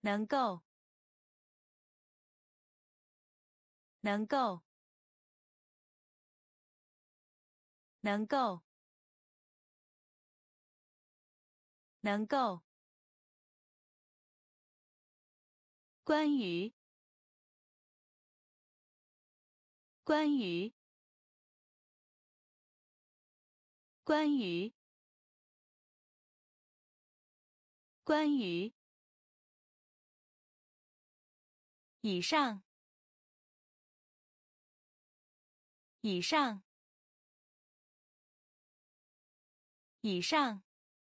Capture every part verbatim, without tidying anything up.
能够，能够，能够，能够。关于，关于，关于，关于。以上，以上，以上，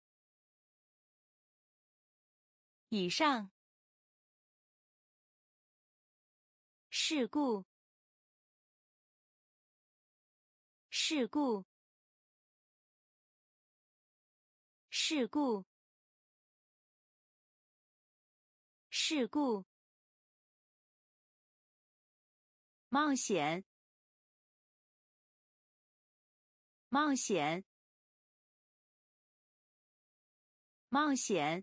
以上。事故，事故，事故，事故。冒险，冒险，冒险，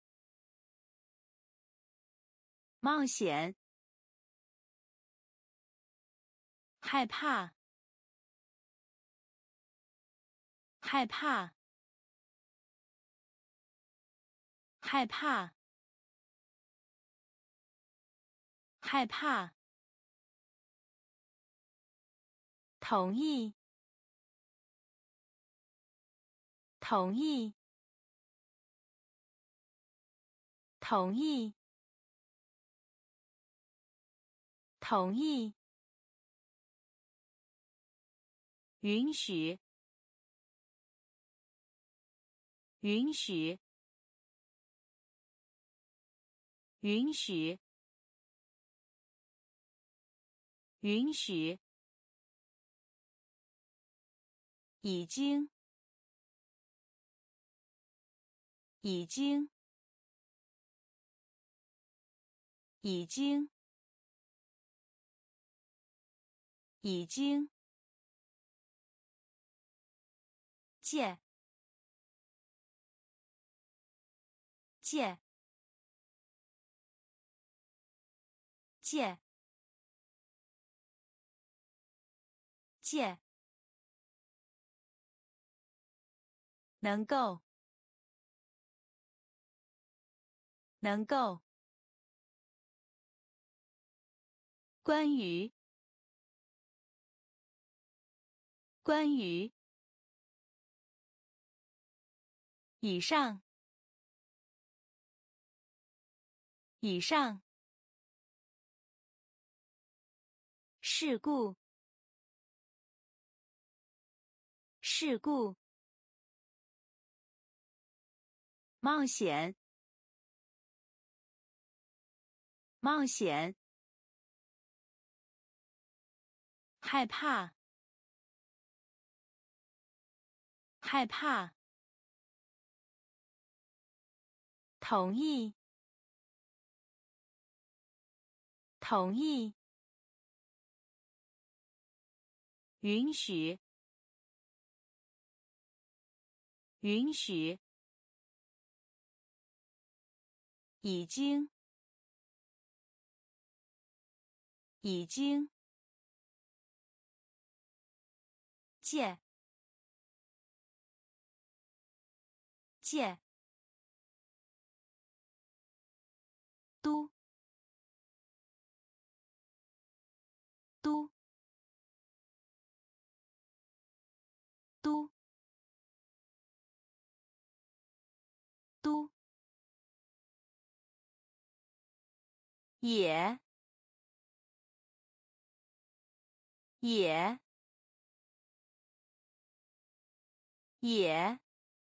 冒险。害怕，害怕，害怕，害怕。同意，同意，同意，同意。允许，允许，允许，允许。已经，已经，已经，已经。借，借，借，借。能够，能够。关于，关于。以上，以上。事故，事故。冒险，冒险。害怕，害怕。同意，同意。允许，允许。已经，已经。借，借。都，都，都，都。也，也，也，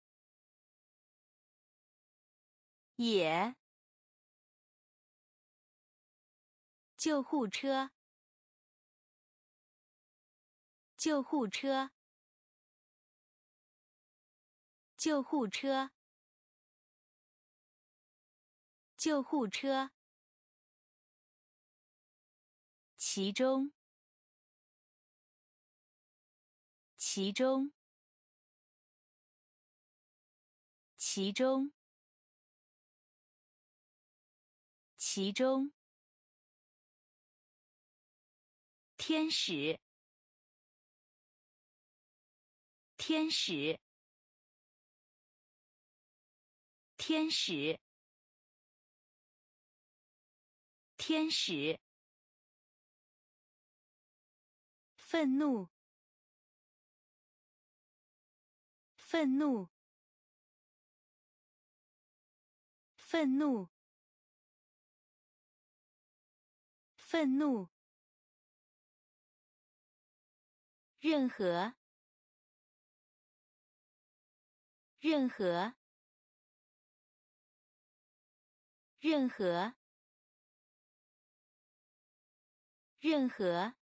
也。救护车，救护车，救护车，救护车。其中，其中，其中， 其中，天使，天使，天使，天使，愤怒，愤怒，愤怒，愤怒，任何，任何，任何，任何，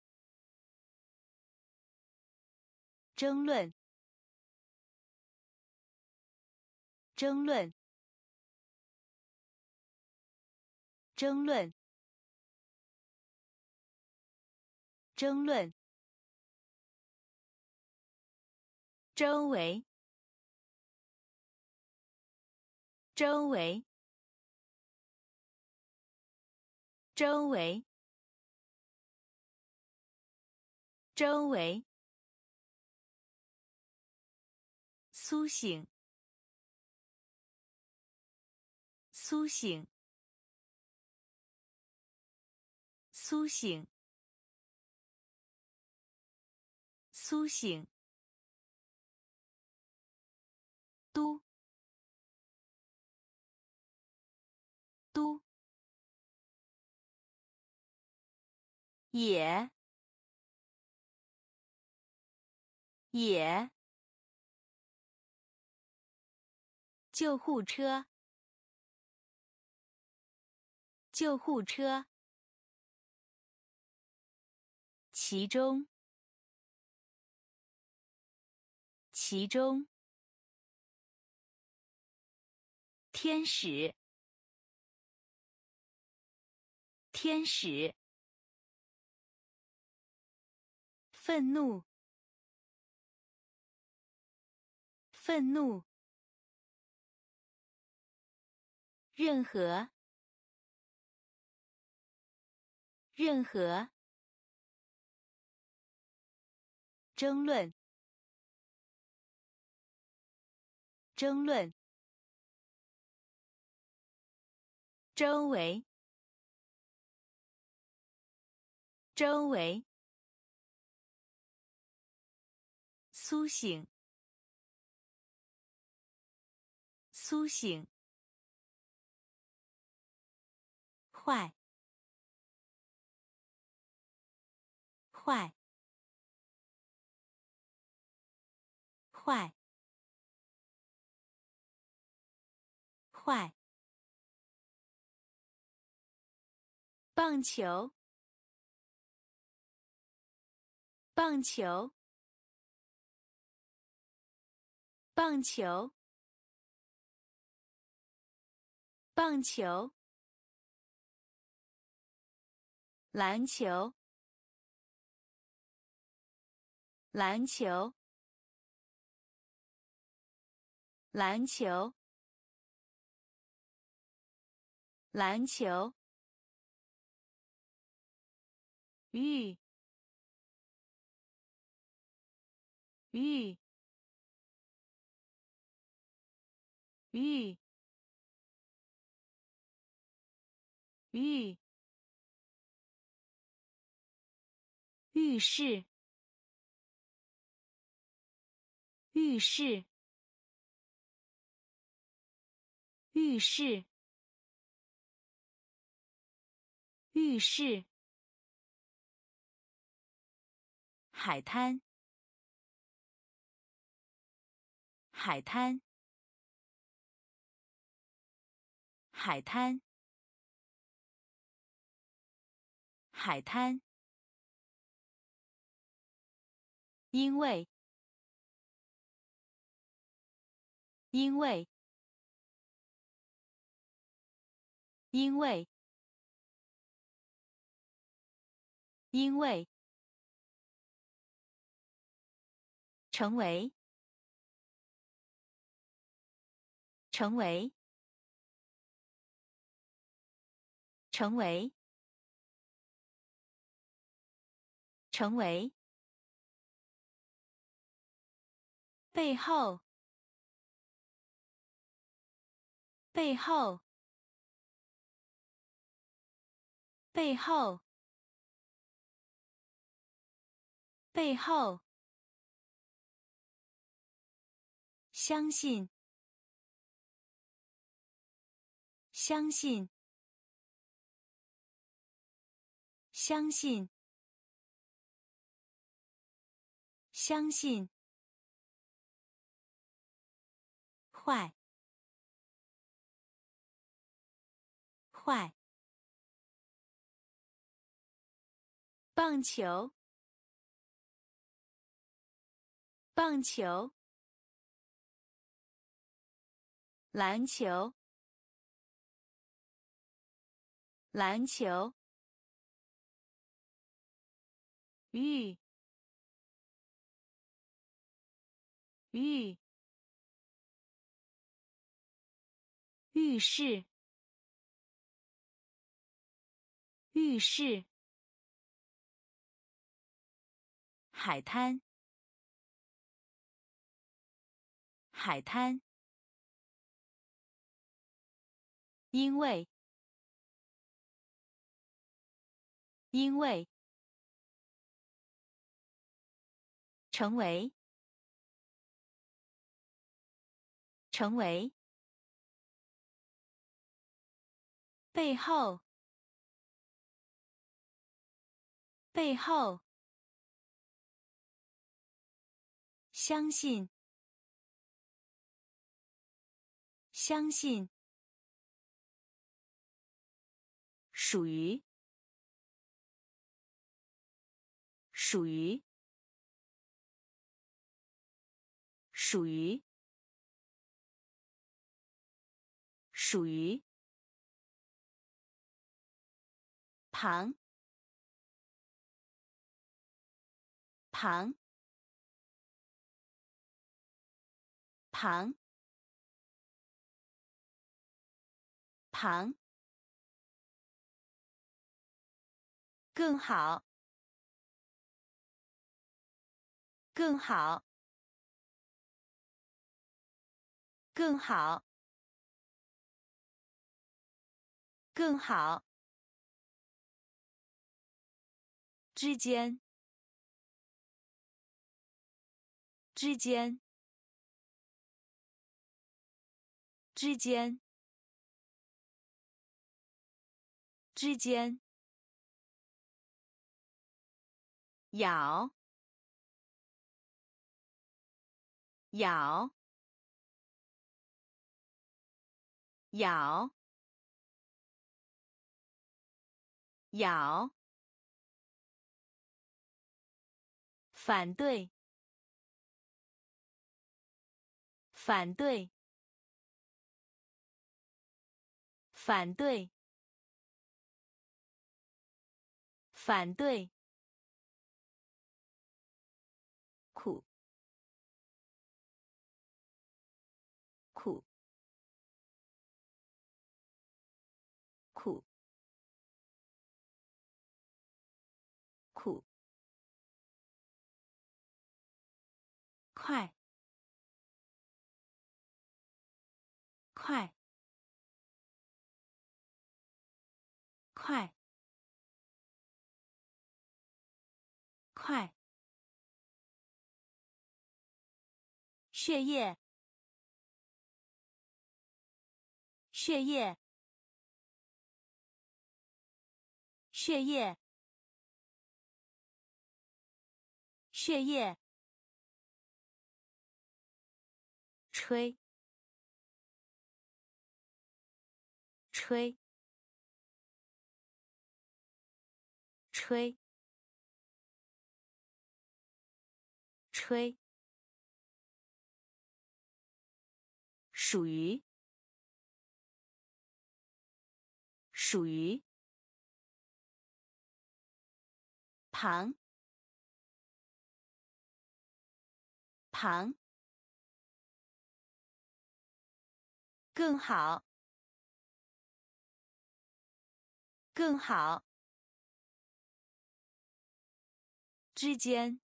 争论，争论，争论，争论，周围，周围，周围，周围，苏醒，苏醒，苏醒，苏醒，都，都，也，也，救护车，救护车，其中，其中，天使，天使，愤怒，愤怒，任何，任何，争论，争论，周围，周围，苏醒，苏醒，坏，坏，坏，坏，棒球，棒球，棒球，棒球，篮球，篮球，篮球，篮球，玉，玉，玉，玉，浴室，浴室，浴室，浴室，海滩，海滩，海滩，海滩，因为，因为，因为，因为，成为，成为， 成为，成为，背后，背后，背后，背后，相信，相信，相信，相信，坏，坏，棒球，棒球，篮球，篮球，浴，浴，浴室，浴室，海滩，海滩，因为，因为，成为，成为，背后，背后，相信，相信，属于，属于，属于，属于，旁，旁，旁，旁，更好，更好，更好，更好，之间，之间，之间，之间，咬，咬，咬，咬，反对，反对，反对，反对，苦，苦，苦，苦，快，快，快，快，血液，血液，血液，血液，吹，吹，吹，吹，属于，属于，旁，旁，更好， 更好。之间，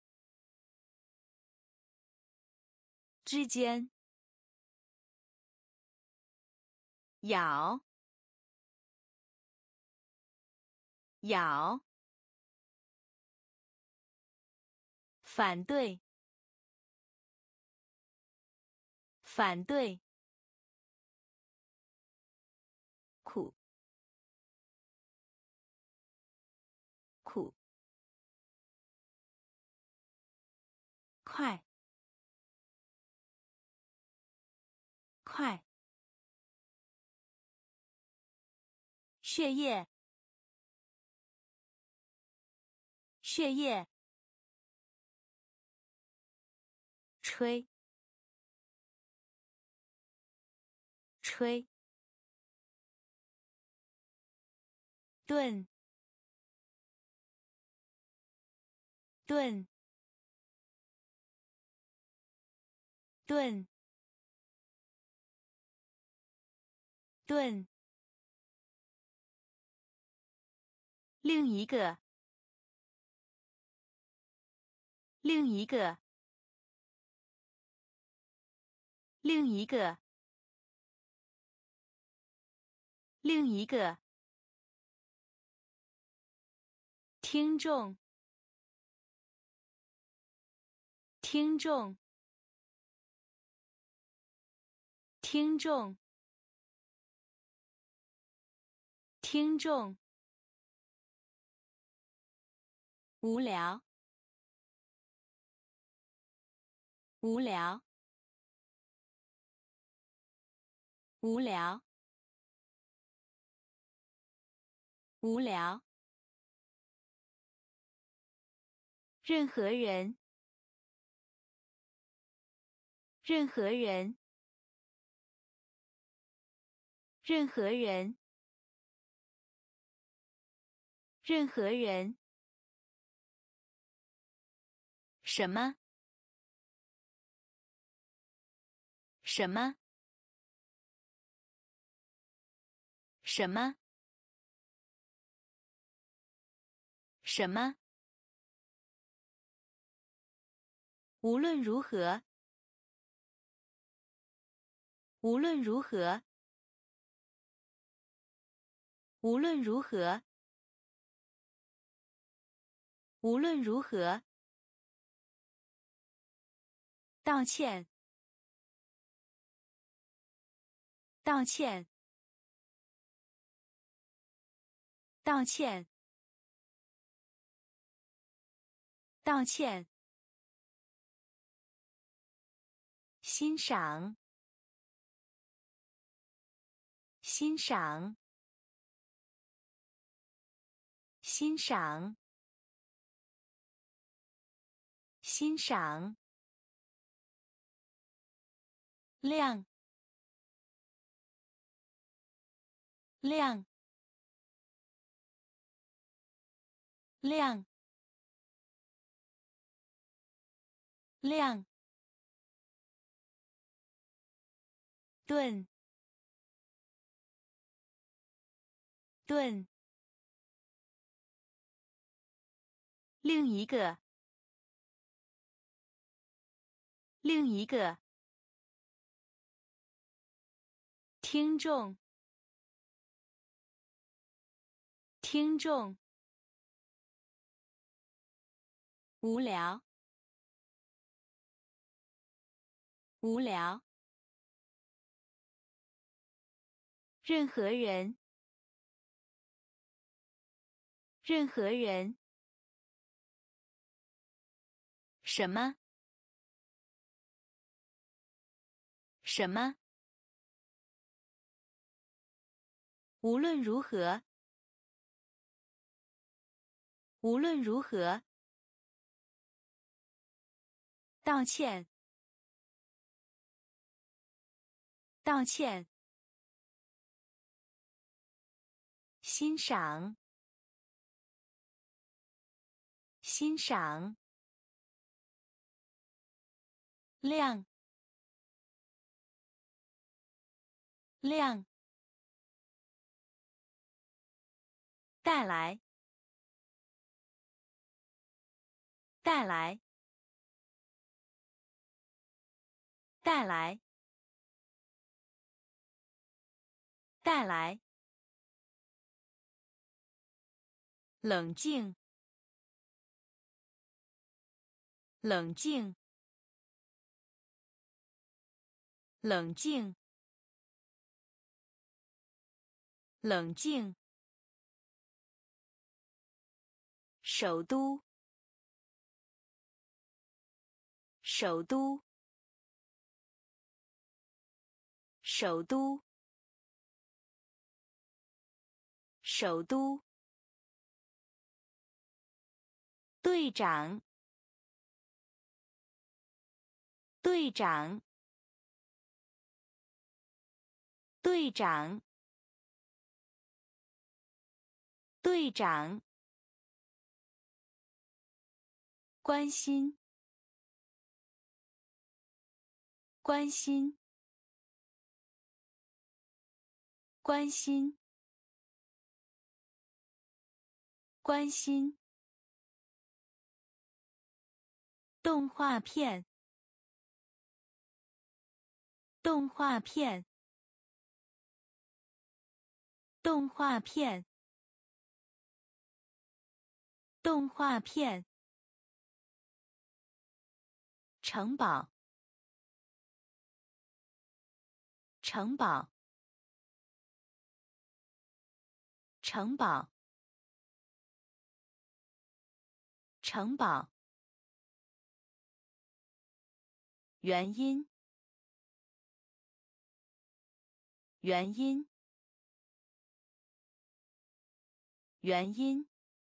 之间。咬，咬。反对，反对。苦，苦。快，快。血液，血液。吹，吹。炖，炖，炖，炖。另一个，另一个，另一个，另一个。听众，听众，听众，听众。无聊，无聊，无聊，无聊。任何人，任何人，任何人，任何人。什么？什么？什么？什么？无论如何，无论如何，无论如何，无论如何。道歉，道歉，道歉，道歉。欣赏，欣赏，欣赏，欣赏。亮，亮，亮，亮。炖，炖。另一个，另一个。听众，听众。无聊，无聊。任何人，任何人。什么？什么？无论如何，无论如何。道歉，道歉。欣赏，欣赏。亮，亮。 带来，带来，带来，带来，冷静，冷静，冷静，冷静，首都，首都，首都，首都，队长，队长，队长，队长，关心，关心，关心，关心，动画片，动画片，动画片，动画片，城堡，城堡，城堡，城堡，原因，原因，原因，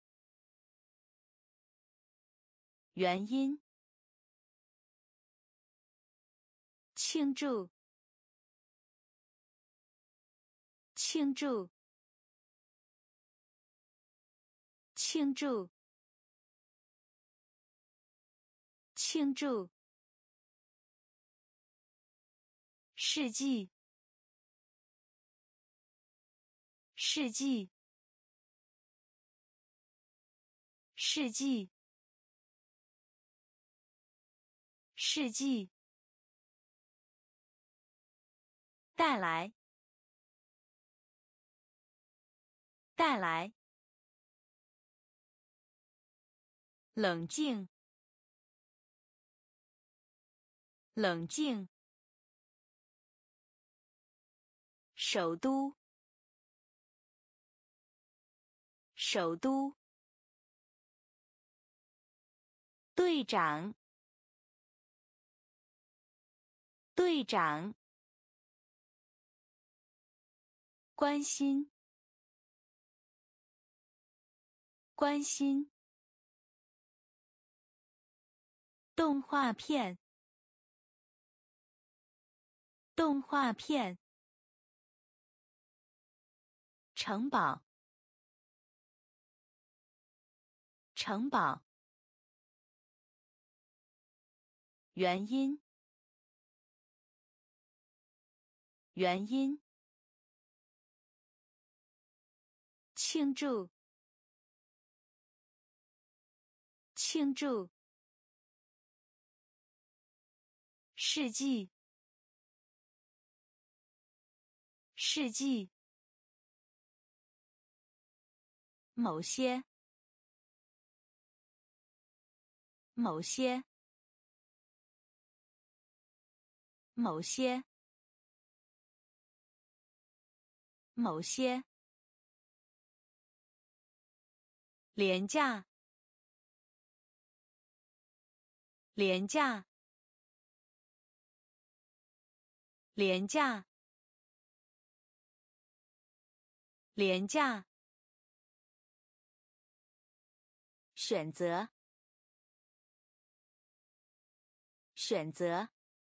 原因，庆祝，庆祝，庆祝，庆祝，世纪，世纪，世纪，世纪，带来，带来，冷静，冷静，首都，首都，队长，队长，关心，关心，动画片，动画片，城堡，城堡，原因，原因，庆祝，庆祝，世纪，世纪，某些，某些，某些，某些，廉价，廉价，廉价，廉价，选择，选择，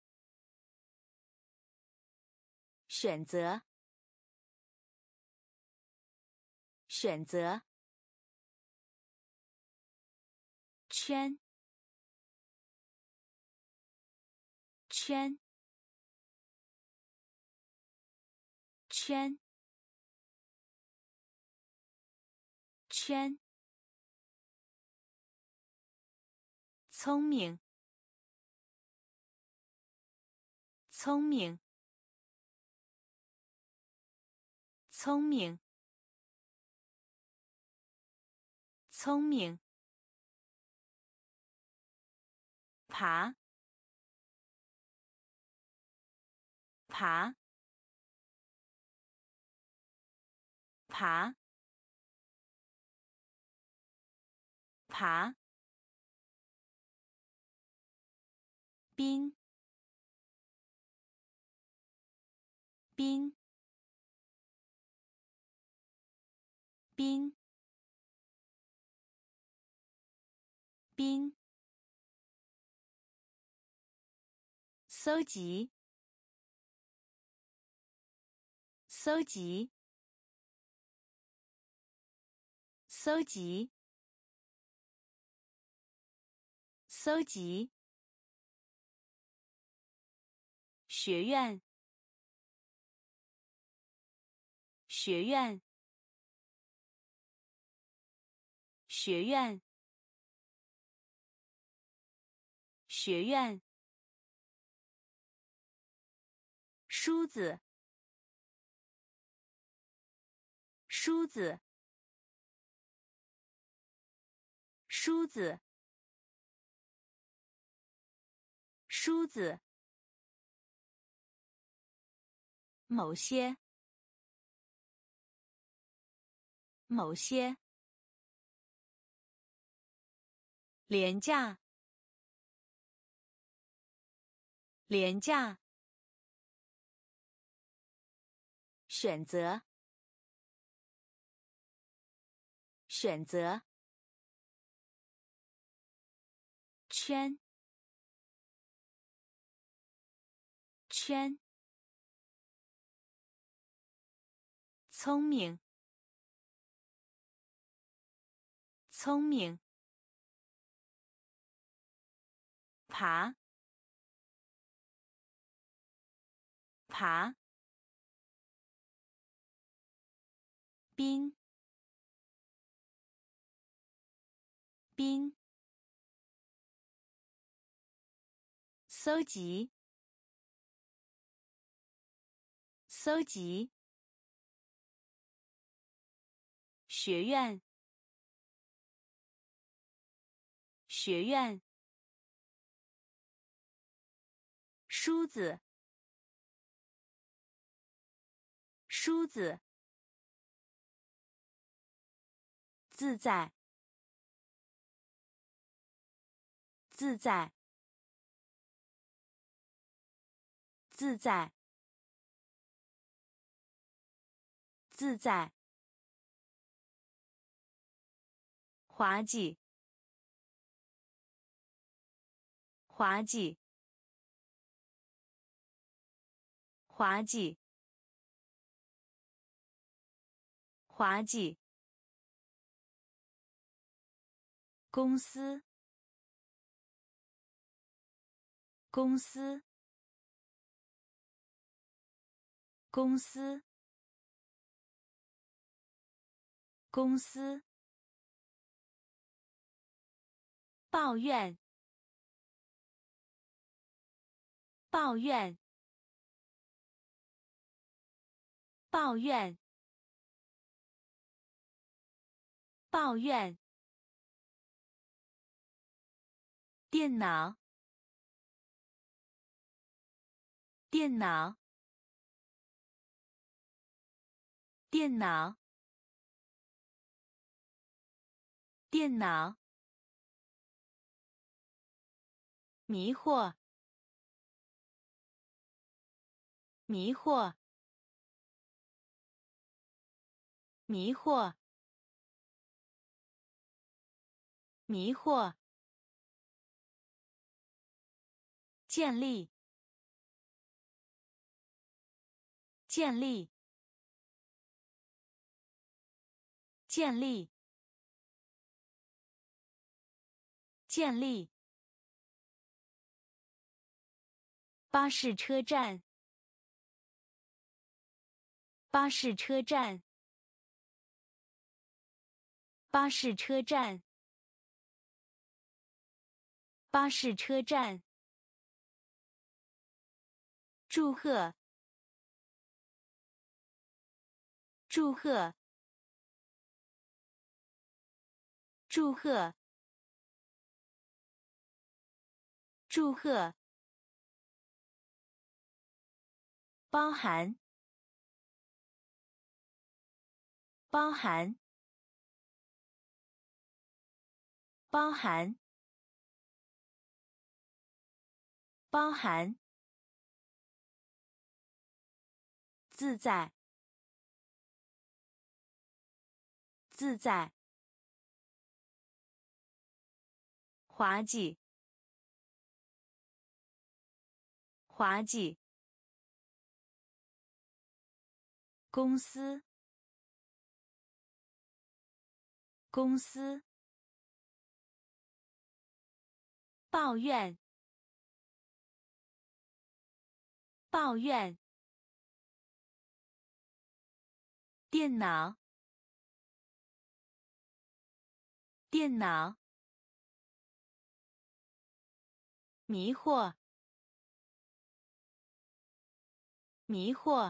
选择，选择，圈，圈，圈， 圈，聪明，聪明，聪明，聪明，爬，爬，爬，爬，冰，冰，冰，冰，搜集，搜集，搜集，搜集，学院，学院，学院，学院，梳子，梳子，梳子，梳子，某些，某些，廉价，廉价，选择，选择，圈，圈，聪明，聪明，爬，爬，冰，冰，搜集，搜集，学院，学院，梳子，梳子，自在，自在，自在，自在，滑稽，滑稽，滑稽，滑稽，公司，公司，公司，公司，抱怨，抱怨，抱怨，抱怨，电脑，电脑，电脑，电脑，迷惑，迷惑，迷惑，迷惑，建立，建立，建立，建立，巴士车站，巴士车站， 巴士车站，巴士车站。祝贺，祝贺，祝贺，祝贺。包含，包含，包含，包含。自在，自在。滑稽，滑稽。公司，公司。抱怨，抱怨。电脑，电脑。迷惑，迷惑。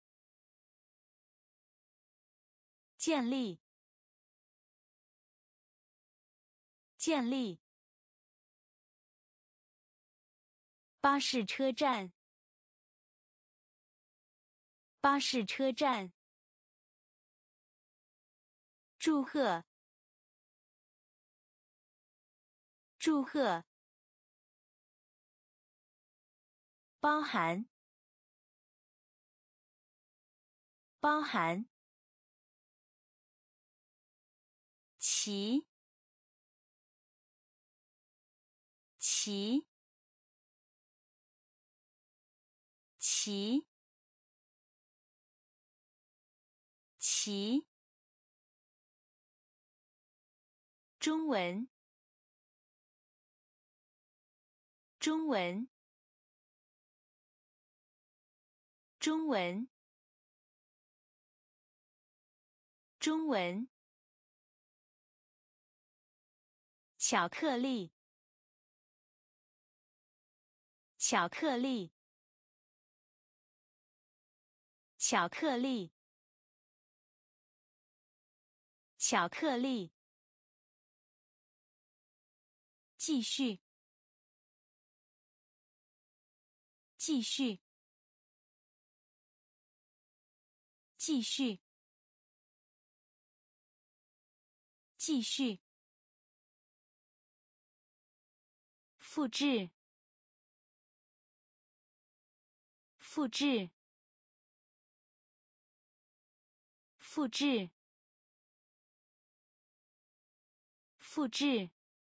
建立，建立。巴士车站，巴士车站。祝贺，祝贺。包含，包含。骑，骑，骑，骑。中文，中文，中文，中文。巧克力，巧克力，巧克力，巧克力。继续，继续，继续，继续。复制，复制，复制，复制。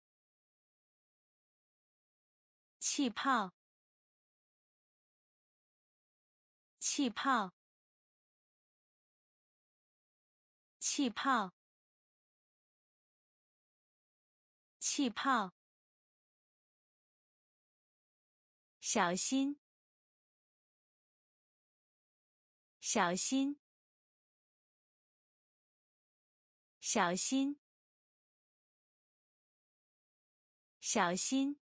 气泡，气泡，气泡，气泡。小心，小心，小心，小心。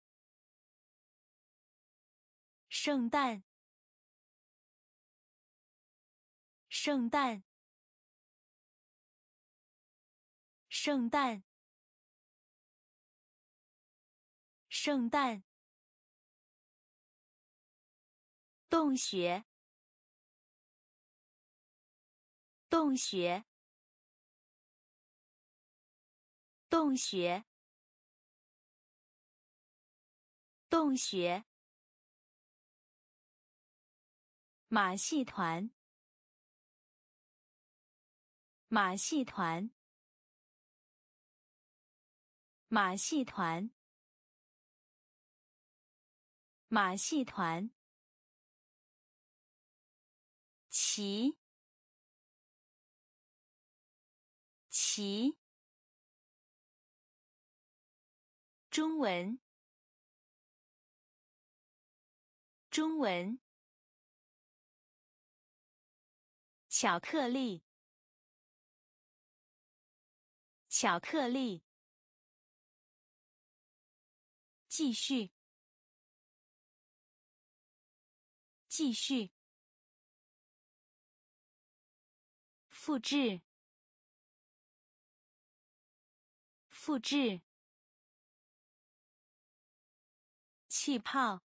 圣诞，圣诞，圣诞，圣诞。洞穴，洞穴，洞穴，洞穴。马戏团，马戏团，马戏团，马戏团。骑，骑。中文，中文。巧克力， 巧克力。继续，继续。复制，复制。气泡，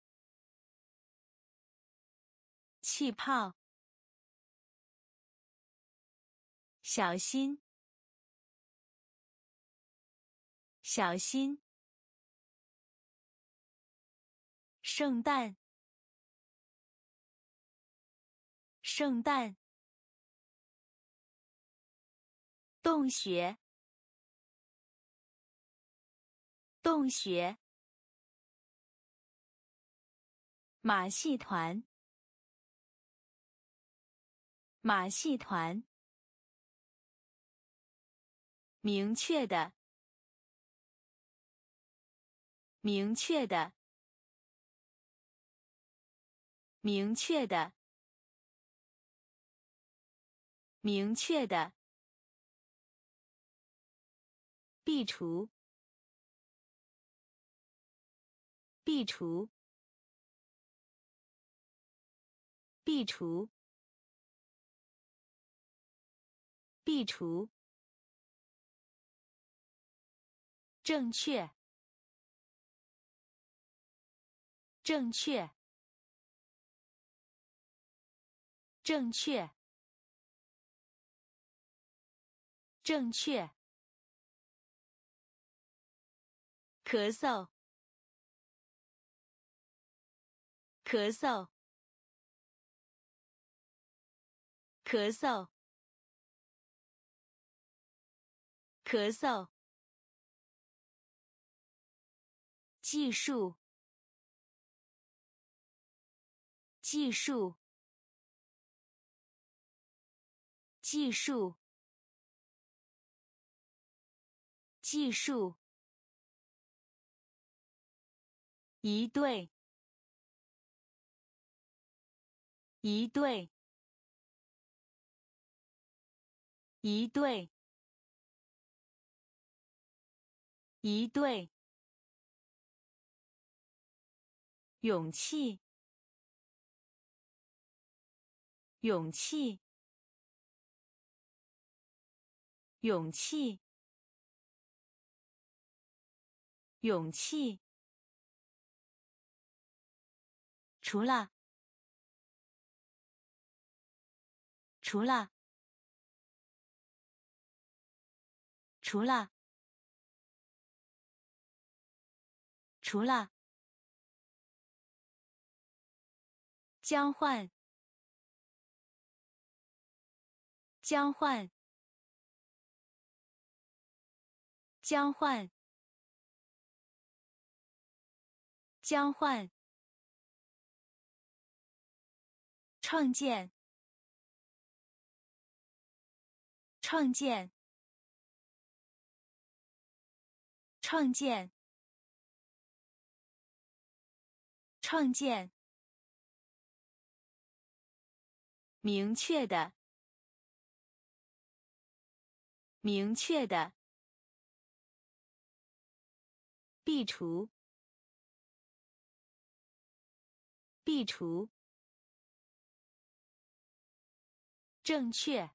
气泡。小心，小心。圣诞，圣诞。洞穴，洞穴。马戏团，马戏团。明确的，明确的，明确的，明确的。壁橱，壁橱，壁橱，壁橱。正确，正确，正确，正确。咳嗽，咳嗽，咳嗽，咳嗽。技术，技术，技术，技术。一对，一对，一对，一对。勇气，勇气，勇气，勇气。除了，除了，除了，除了。交换，交换，交换，交换。创建，创建，创建，创建。明确的，明确的。壁橱，壁橱。正确，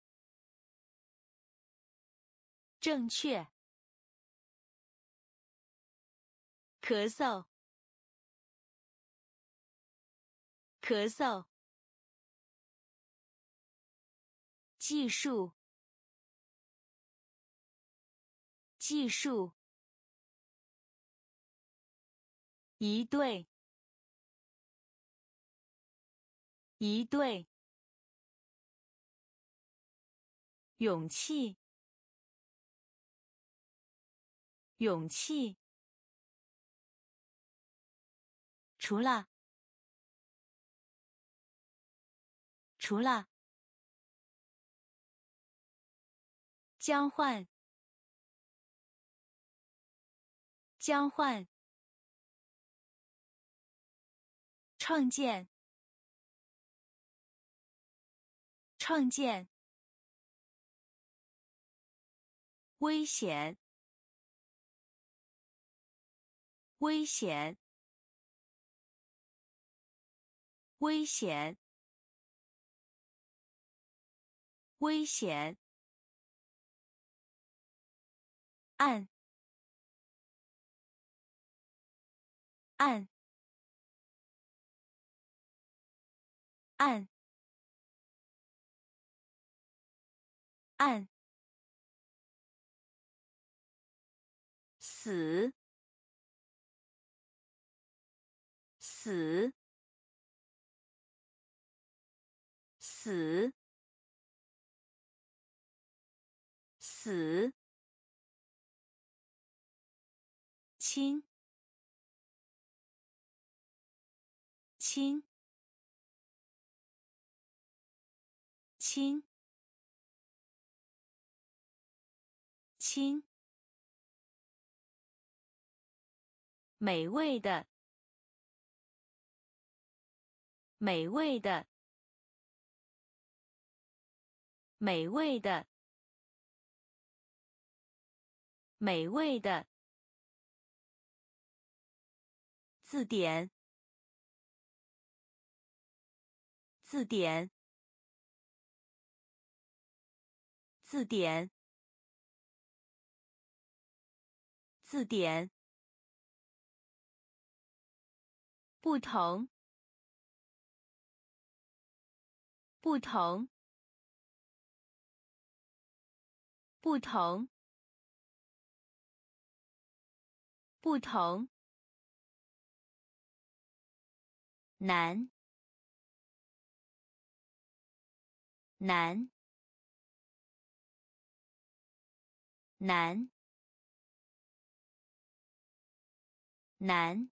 正确。咳嗽，咳嗽。技术，技术。一对，一对。勇气，勇气。除了，除了。交换，交换。创建，创建。 危险，危险，危险，危险，按，按，按，按，死，死，死，死，亲，亲，亲，亲，美味的，美味的，美味的，美味的，字典，字典，字典，字典，不同，不同，不同，不同，难，难，难，难，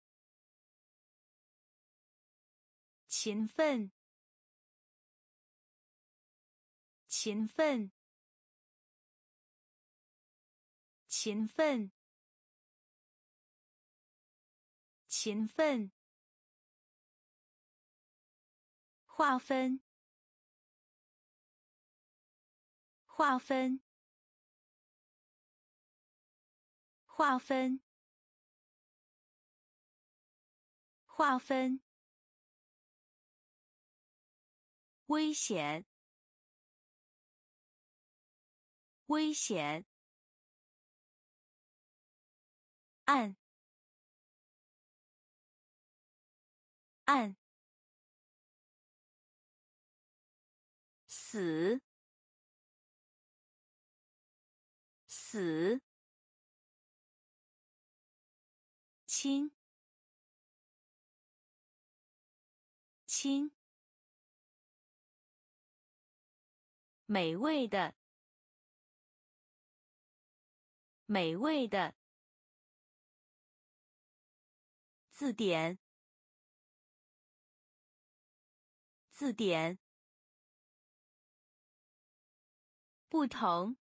勤奋，勤奋，勤奋，勤奋，划分，划分，划分，划分，危险，危险，按，按，死，死，亲，亲，美味的，美味的，字典，字典，不同，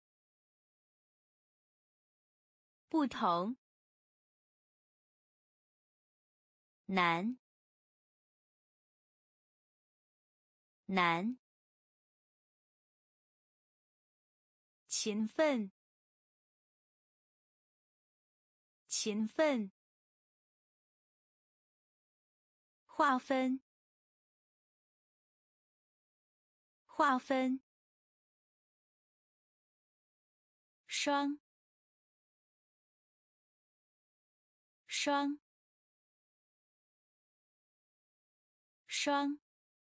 不同，难，难，勤奋，勤奋，划分，划分，双，双，双，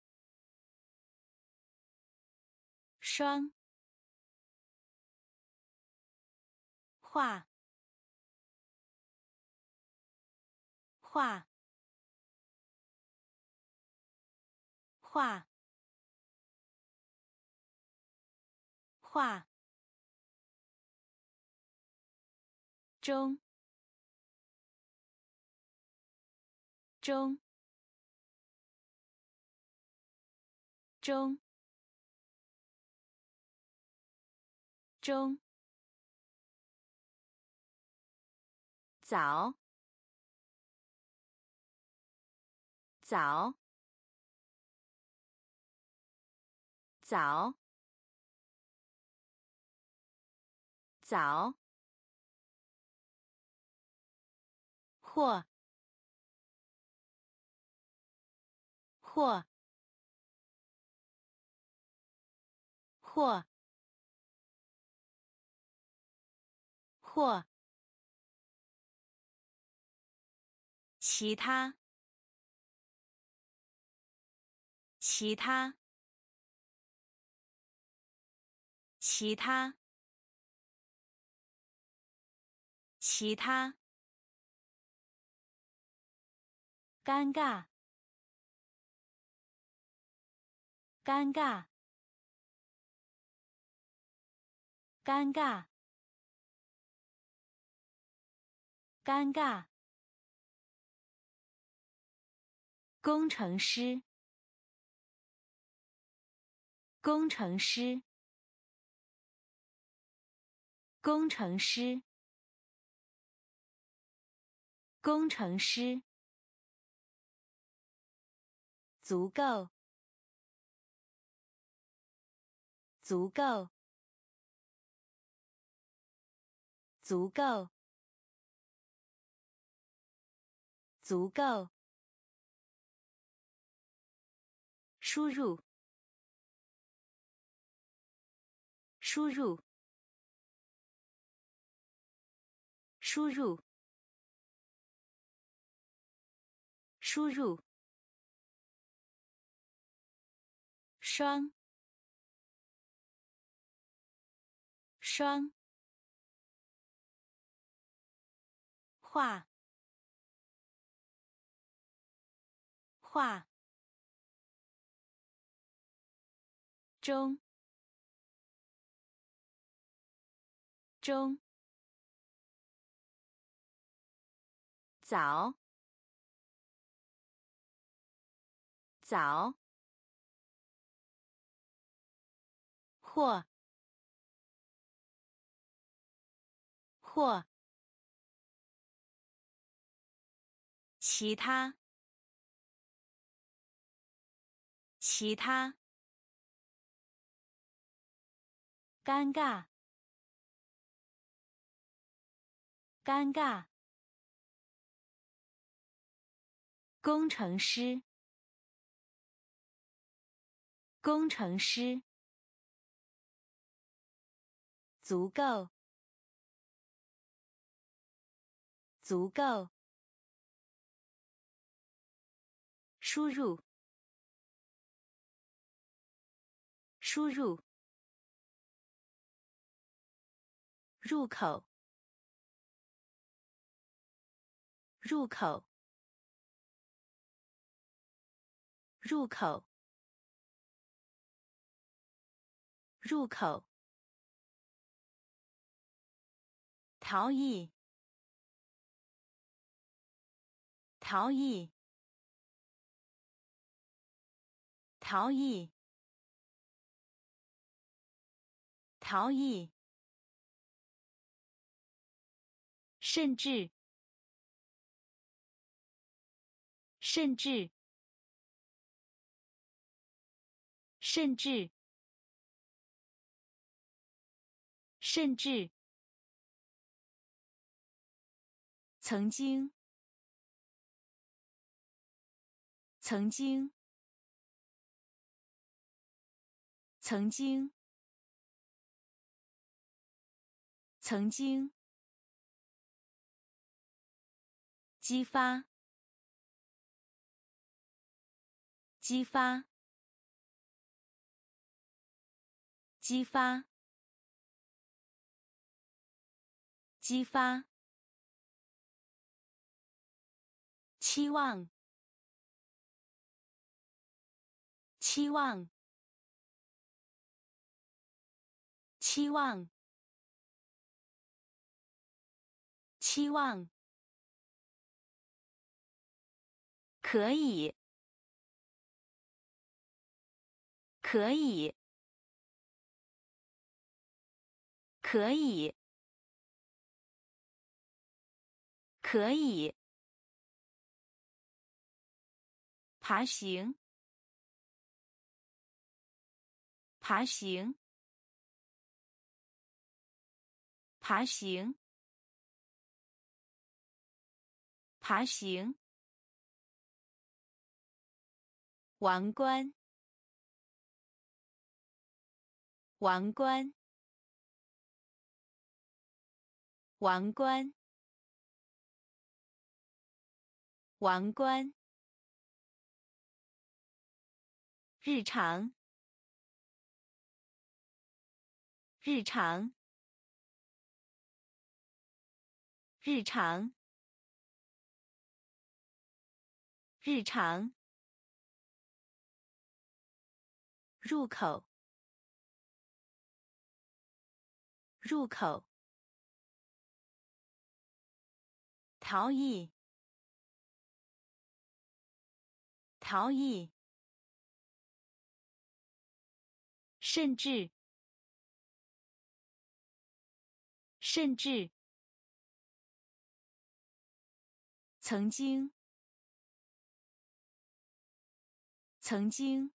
双，画，画，画，画，中，中，中，中，早，早，早， 早，或，或，或，或，其他，其他，其他，其他，尴尬，尴尬，尴尬，尴尬，工程师，工程师，工程师，工程师，足够，足够，足够，足够，输入，输入，输入，输入，双，双，画，画，中，中，早，早，或，或，其他，其他，尴尬，尴尬，工程师，工程师，足够，足够，输入，输入，入口，入口，入口，入口，逃逸，逃逸，逃逸，逃逸，甚至，甚至，甚至，甚至，曾经，曾经，曾经，曾经，激发，激发，激发，激发，期望，期望，期望，期望，可以，可以，可以，可以，爬行，爬行， 爬行，爬行。王冠，王冠，王冠，王冠。日常，日常，日常，日常。入口，入口。逃逸，逃逸。甚至，甚至。曾经，曾经。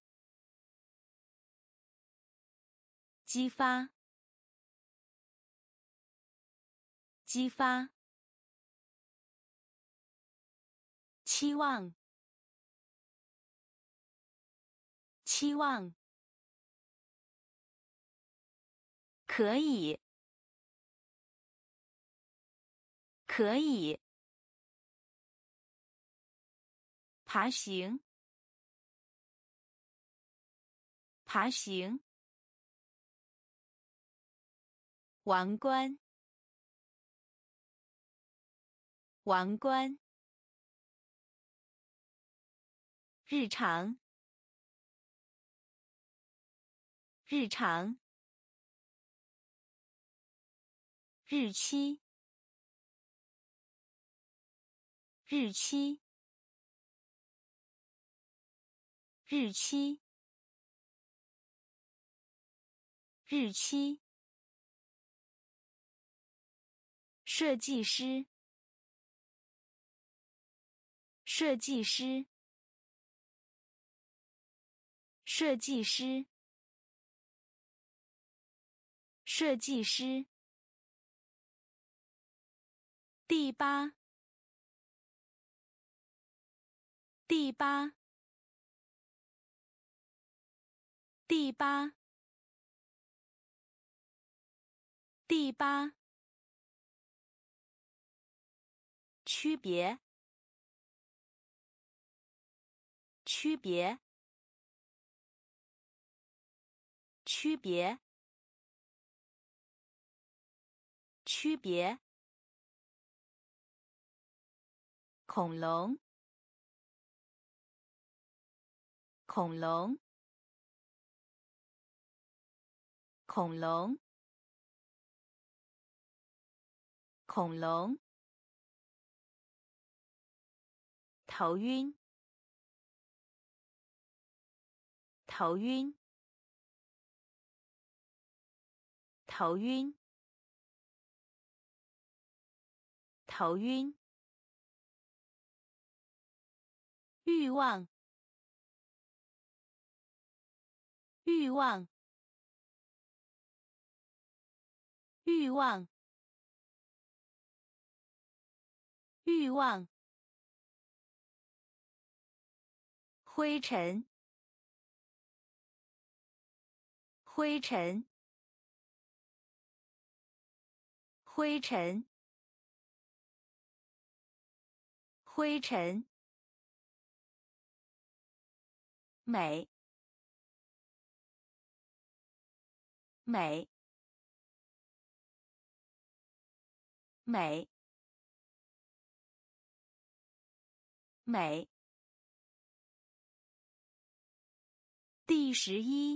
激发，激发。期望，期望。可以，可以。爬行，爬行。王冠，王冠。日常，日常。日期，日期，日期，日期。设计师，设计师，设计师，设计师。第八，第八，第八，第八。区别，区别，区别，区别。恐龙，恐龙，恐龙，恐龙。头晕，头晕，头晕，头晕。欲望，欲望，欲望，欲望。灰尘，灰尘，灰尘，灰尘。美，美，美，美。第十一，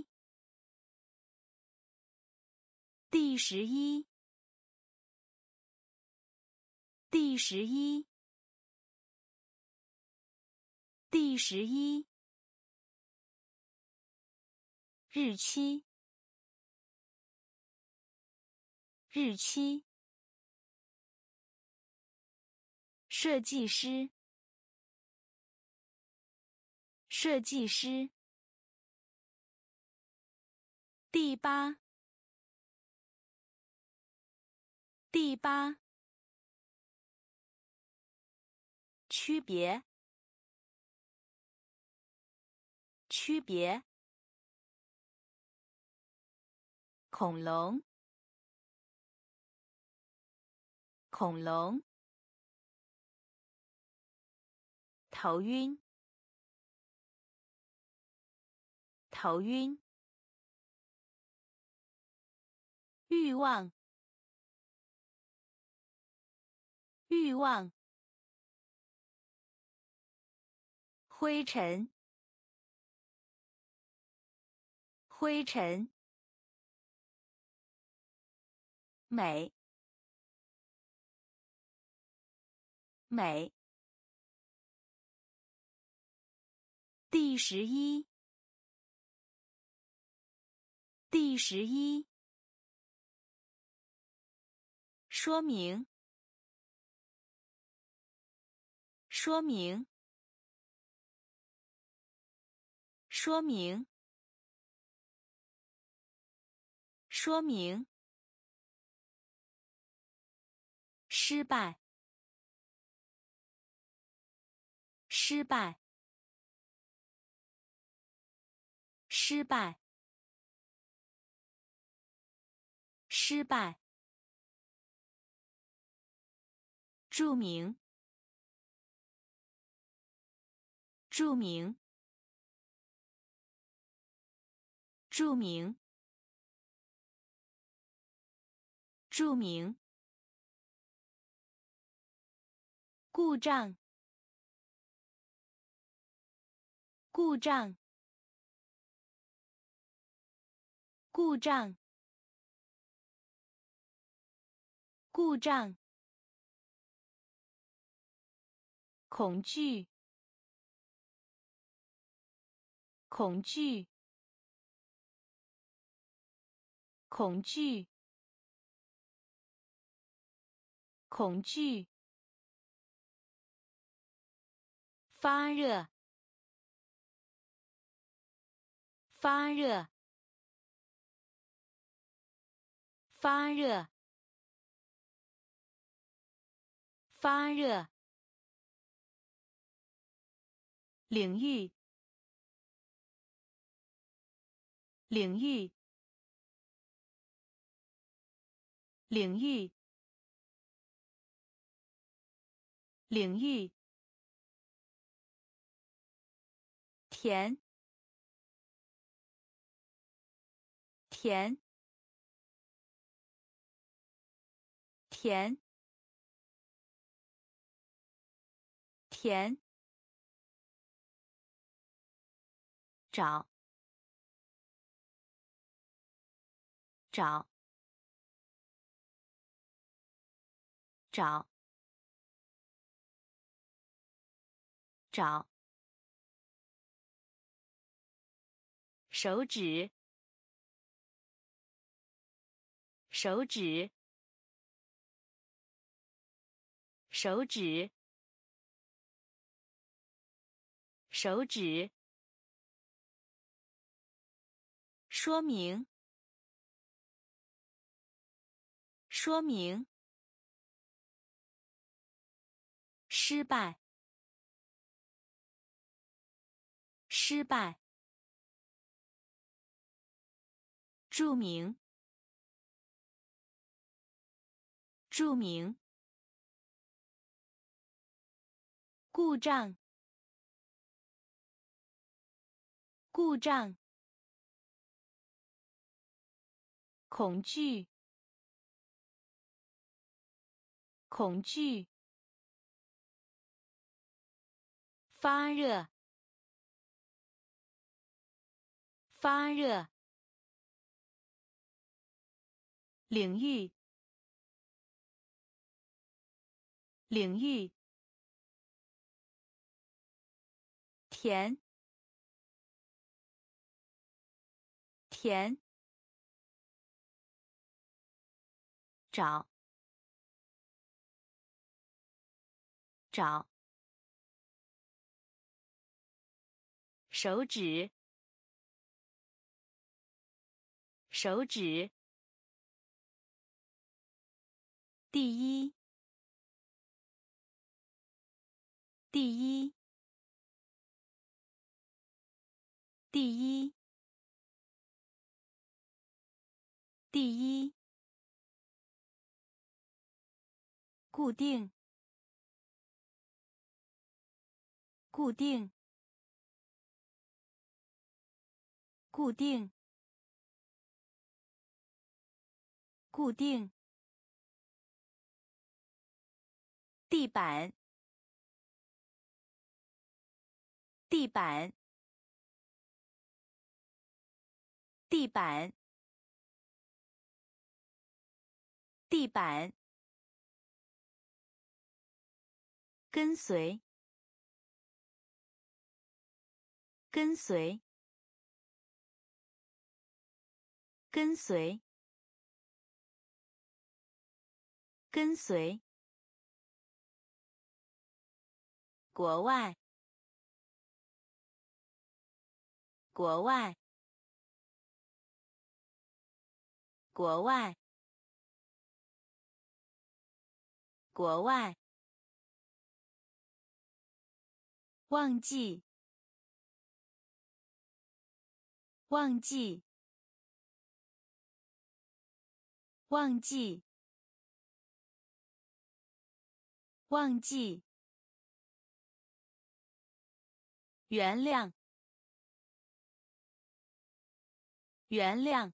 第十一，第十一，第十一。日期，日期。设计师，设计师。第八， 第八，区别，区别，恐龙，恐龙，头晕，头晕，欲望，欲望，灰尘，灰尘，美，美，第十一，第十一，说明，说明，说明，说明，失败，失败，失败，失败，著名，著名，著名，著名，故障，故障，故障，故障，恐惧，恐惧，恐惧，恐惧，发热，发热，发热，发热，领域，领域，领域，领域，甜，甜，甜，甜，找，找，找，找，手指，手指，手指，手指，说明，说明，失败，失败，著名，著名，故障，故障，恐惧，恐惧，发热，发热，领域，领域，甜，甜，找，找，手指，手指， 第一，第一，第一，第一，固定，固定，固定，固定。地板，地板，地板，地板。跟随，跟随，跟随，跟随。国外，国外，国外，国外。忘记，忘记，忘记，忘记。原谅，原谅，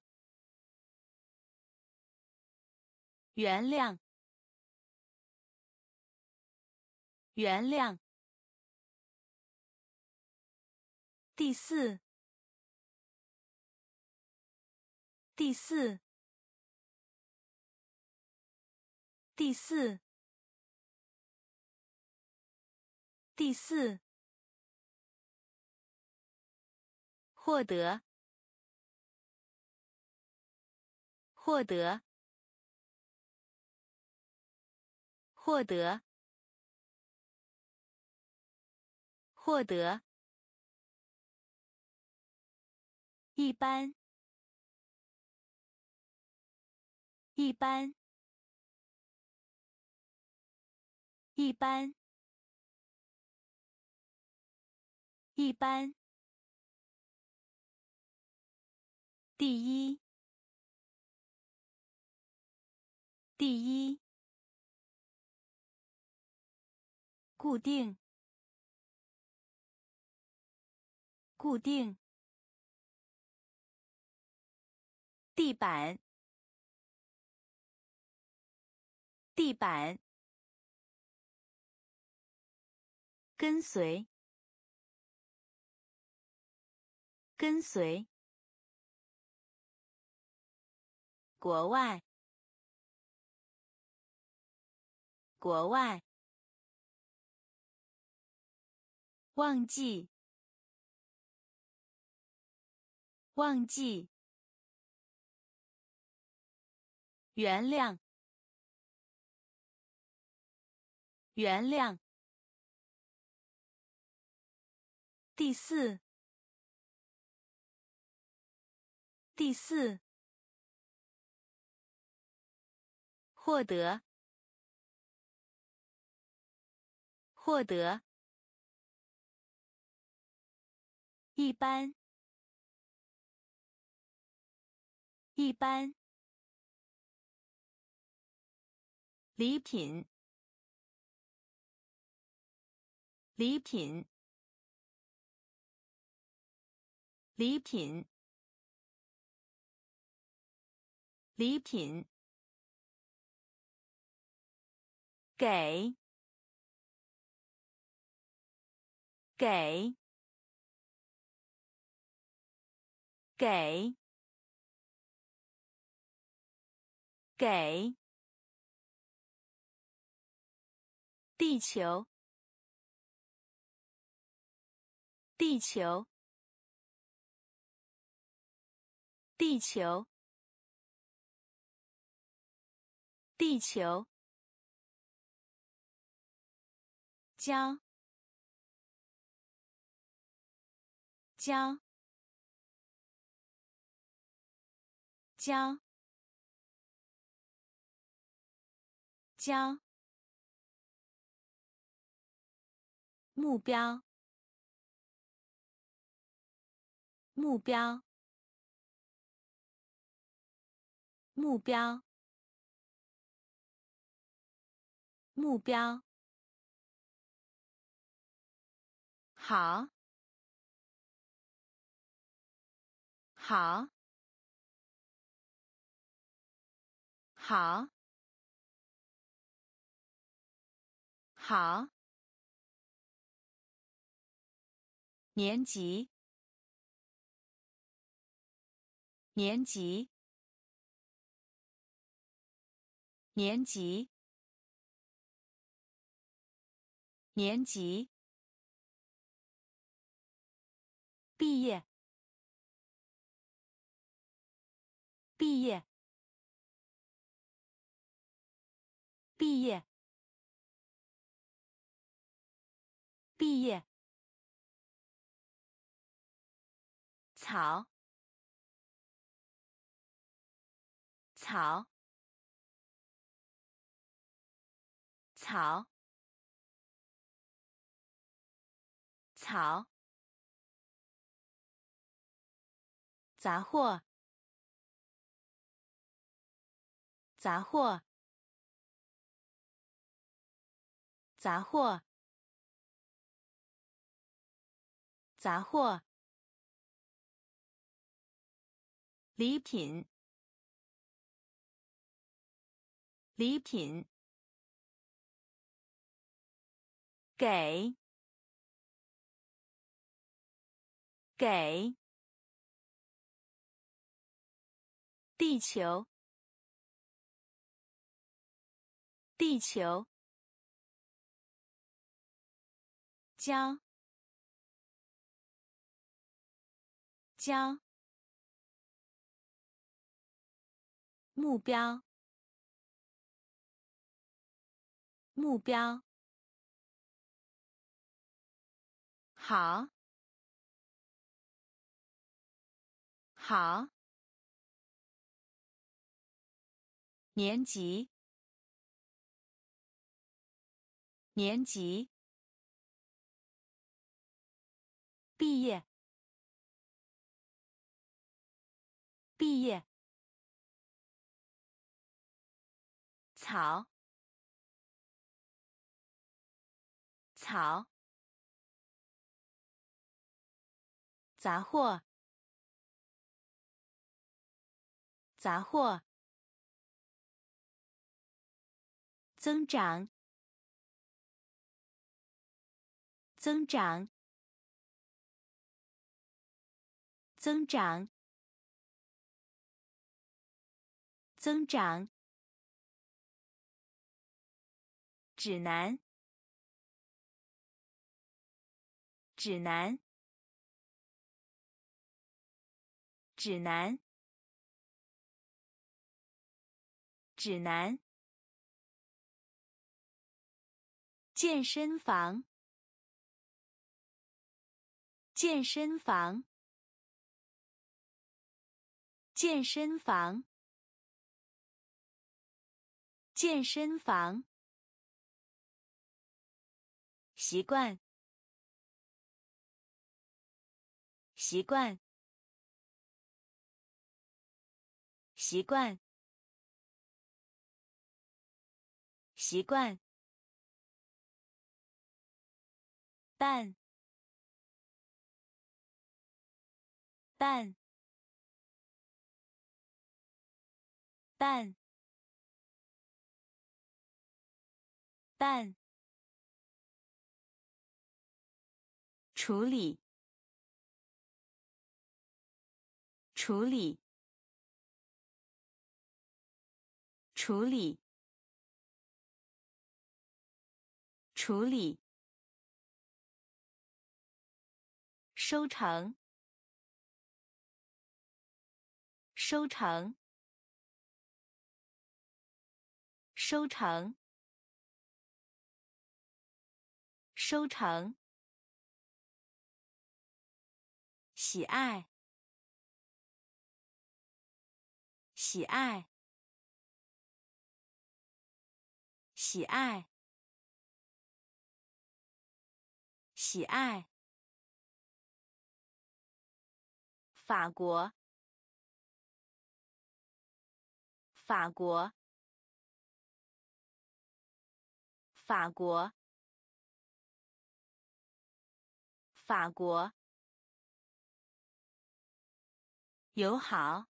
原谅，原谅。第四，第四，第四，第四。获得，获得，获得，获得。一般，一般，一般，一般。第一，第一。固定，固定。地板，地板。跟随，跟随。国外，国外。忘记，忘记。原谅，原谅。第四，第四。获得，获得。一般，一般。礼品，礼品，礼品，礼品。给，给，给，给。地球，地球，地球，地球。教，教，教， 交，目标，目标，目标，目标，好，好，好，好，年级，年级，年级，年级，毕业，毕业，毕业，毕业，草，草，草，草，杂货，杂货，杂货，杂货，礼品，礼品，给，给，地球，地球，交，交，目标，目标，好，好，年级，年级，毕业，毕业，草，草，杂货，杂货，增长，增长，增长，增长，指南，指南，指南，指南，健身房，健身房，健身房，健身房，习惯，习惯，习惯，习惯，办，办，办，办，处理，处理，处理，处理，收成，收成，收成，收成，喜爱，喜爱， 喜爱，喜爱。法国，法国，法国，法国。友好，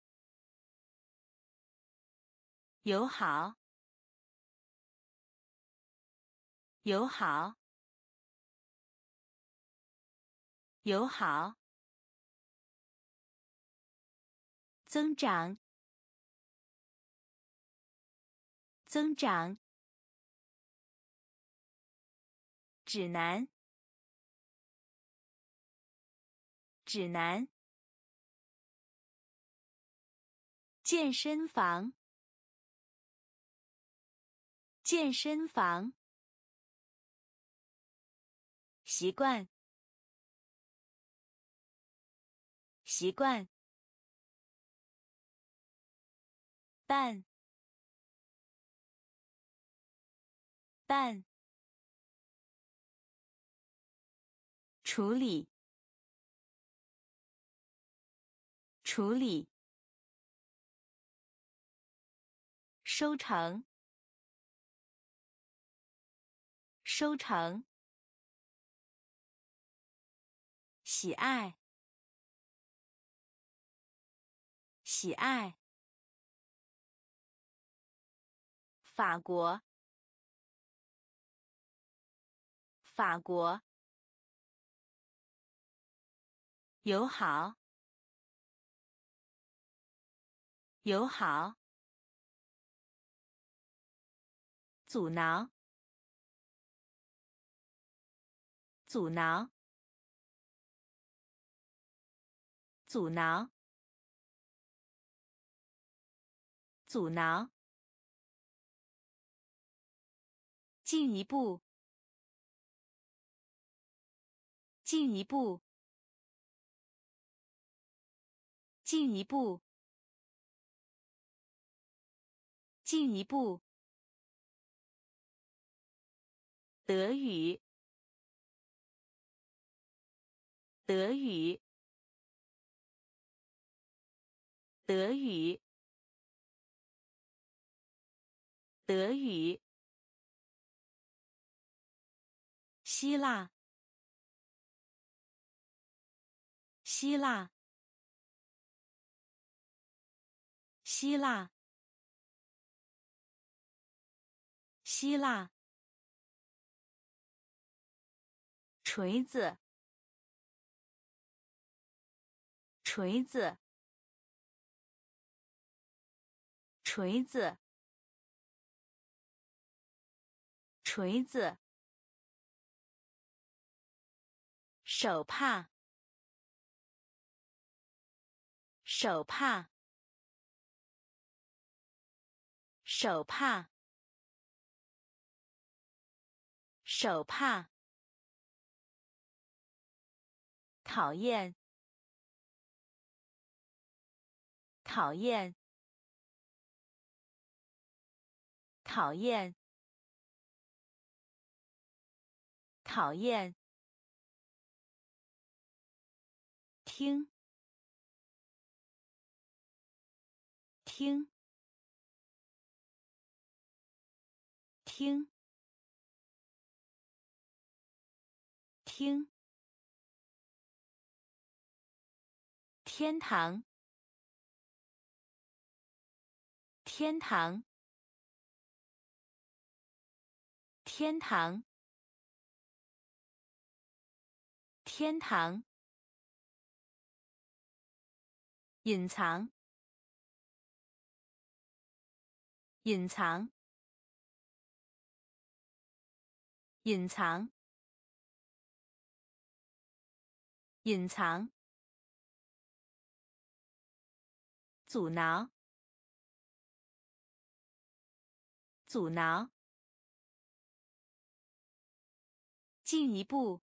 友好，友好，友好。增长，增长。指南，指南。健身房，健身房。习惯，习惯。办，办。处理，处理。收成，收成。喜爱，喜爱。法国，法国。友好，友好。阻挠，阻挠，阻挠，阻挠。进一步，进一步，进一步，进一步。德语，德语，德语，德语。希腊，希腊，希腊，希腊。锤子，锤子，锤子，锤子。手帕，手帕，手帕，手帕。讨厌，讨厌，讨厌，讨厌。听，听，听，听。天堂，天堂，天堂，天堂。隐藏，隐藏，隐藏，隐藏。阻挠，阻挠。进一步，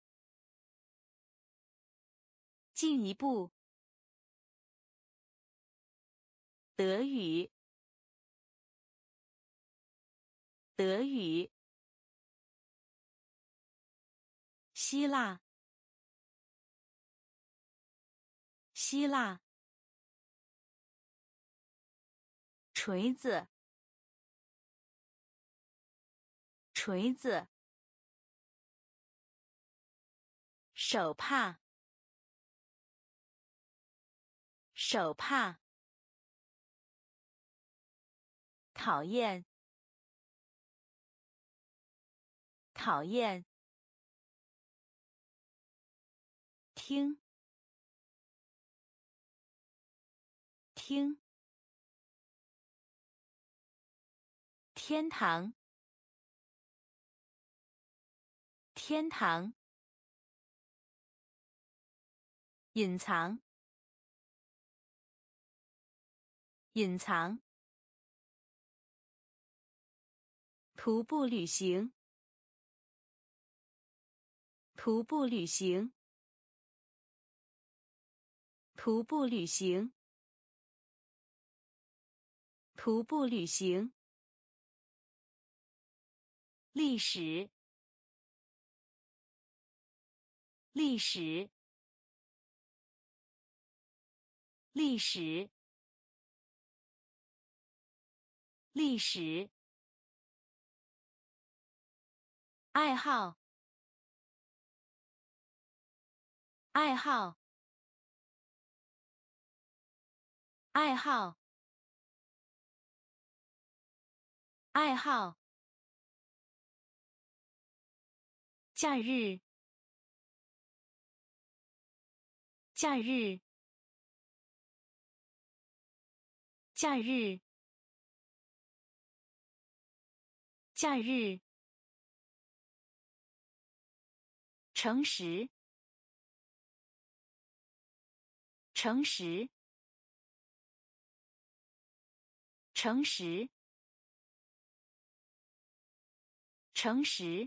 进一步。德语， 德语，希腊，希腊，锤子，锤子，手帕，手帕，讨厌，讨厌，听，听，天堂，天堂，隐藏，隐藏，徒步旅行，徒步旅行，徒步旅行，徒步旅行，历史，历史，历史，历史，爱好，爱好，爱好，爱好，假日，假日，假日，假日，诚实，诚实，诚实，诚实，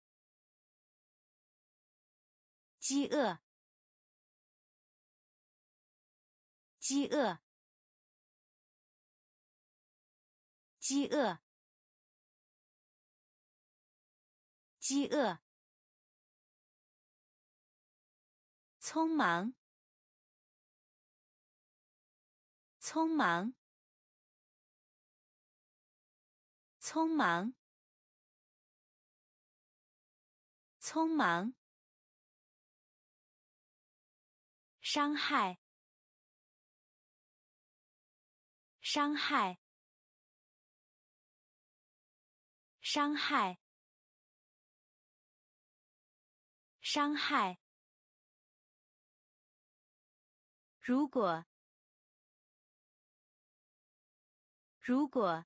饥饿，饥饿，饥饿，饥饿，匆忙，匆忙，匆忙，匆忙，伤害，伤害，伤害，伤害，如果，如果，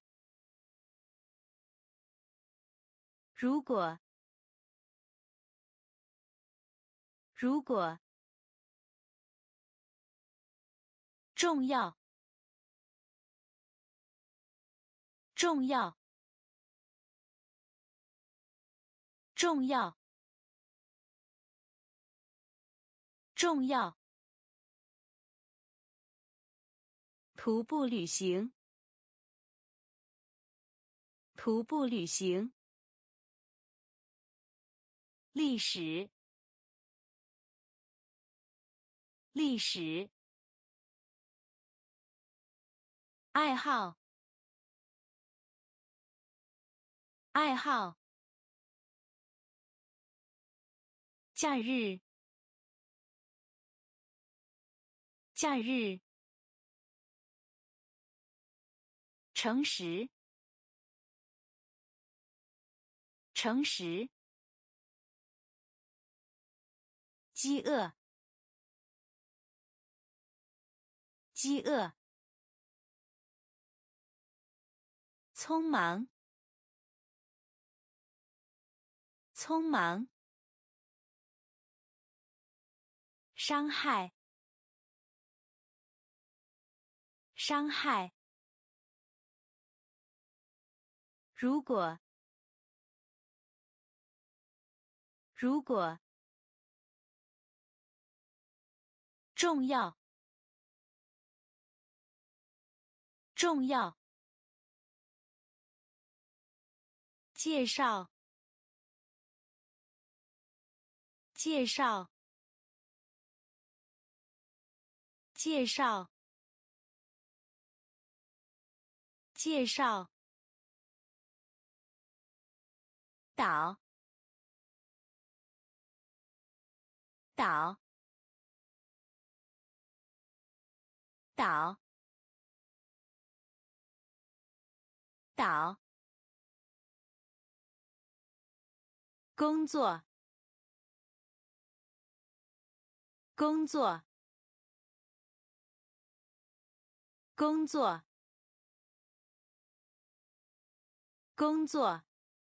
如果，如果，重要，重要，重要，重要，徒步旅行，徒步旅行，历史，历史，爱好，爱好，假日，假日，诚实，诚实，饥饿，饥饿，匆忙，匆忙，伤害，伤害，如果，如果，重要，重要， 介绍，介绍，介绍，介绍，岛，岛，岛，岛，工作，工作，工作，工作，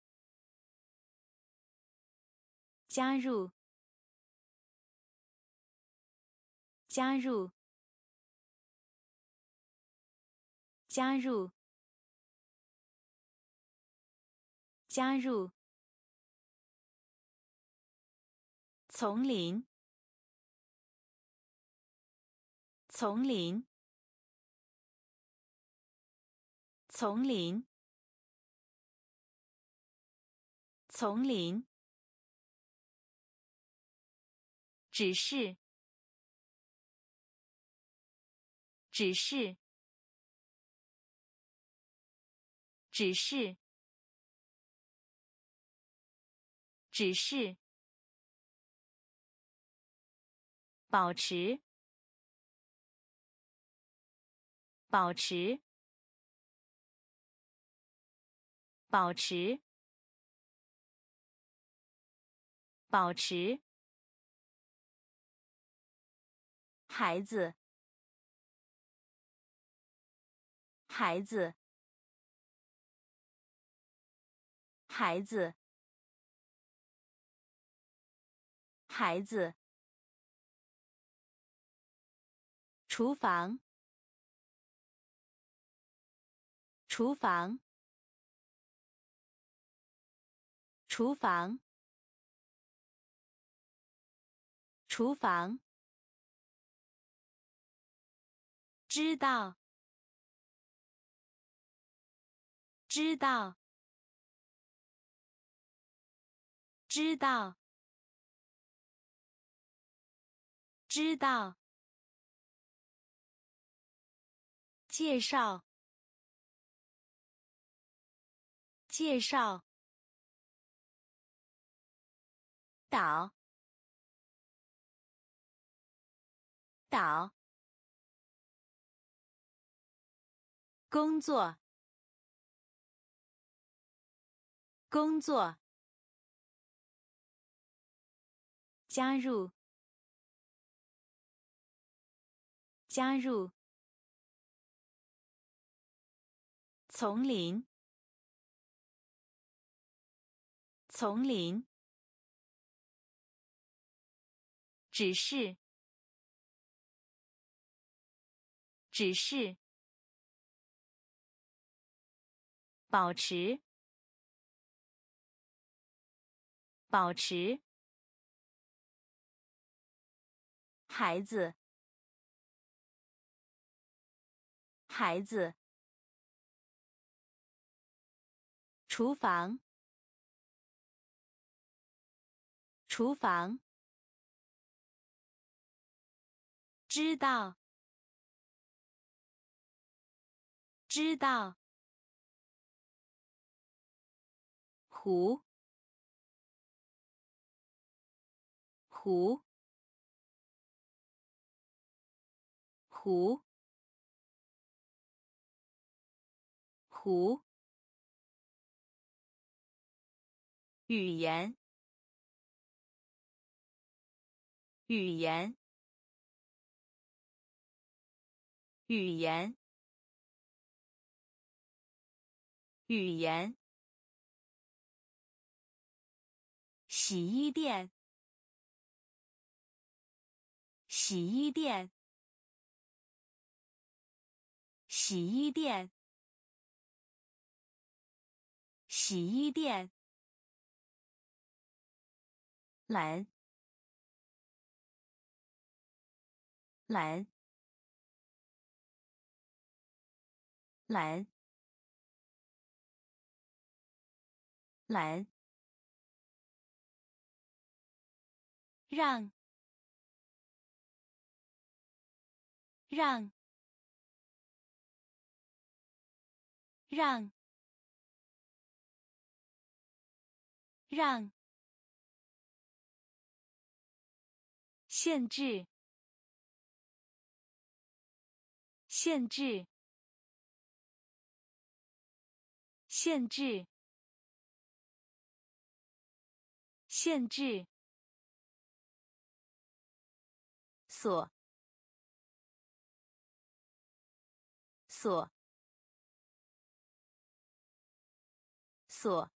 加入，加入，加入，加入，丛林，丛林，丛林，丛林，指示，指示，指示，指示，保持，保持，保持，保持，孩子，孩子，孩子，孩子，厨房，厨房，厨房，厨房，知道，知道，知道，知道，介绍，介绍，岛，岛，工作，工作，加入，加入，丛林，丛林，指示，指示，保持，保持，孩子，孩子，厨房，厨房，知道，知道，湖，湖，湖，湖，语言，语言，语言，语言，洗衣店，洗衣店，洗衣店，洗衣店，蓝，蓝，蓝， 懒，让，让，让，让，限制，限制，限制，限制，锁，锁，锁，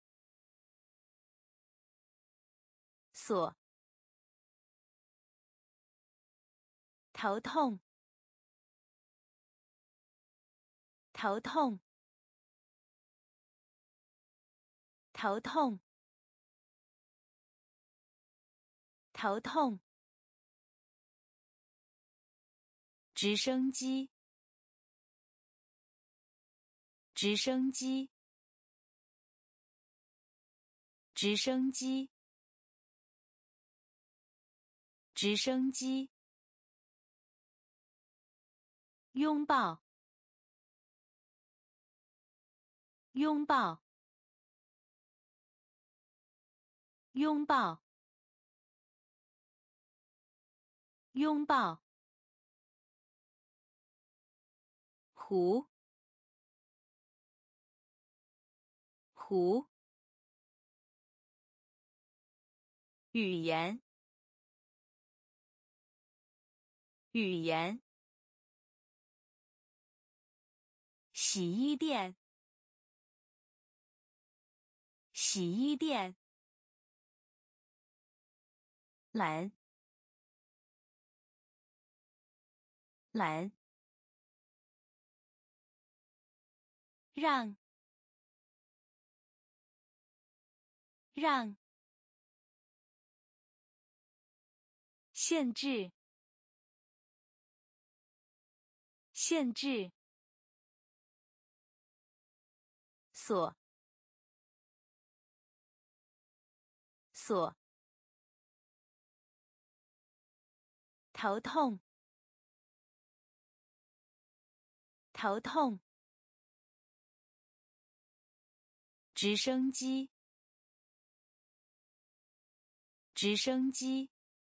锁，头痛，头痛，头痛，头痛，直升机，直升机，直升机，直升机，拥抱，拥抱，拥抱，拥抱，湖，湖，语言，语言，洗衣店，洗衣店，懒，懒，让，让，限制，限制，锁，锁，头痛，头痛，直升机，直升机，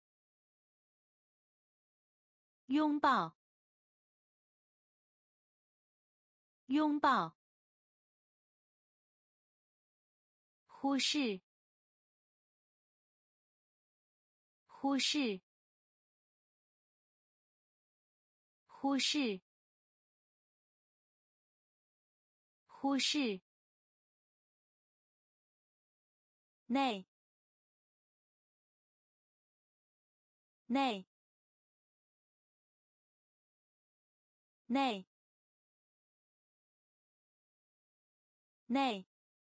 拥抱，拥抱，忽视，忽视，忽视，忽视，内，内，内，内，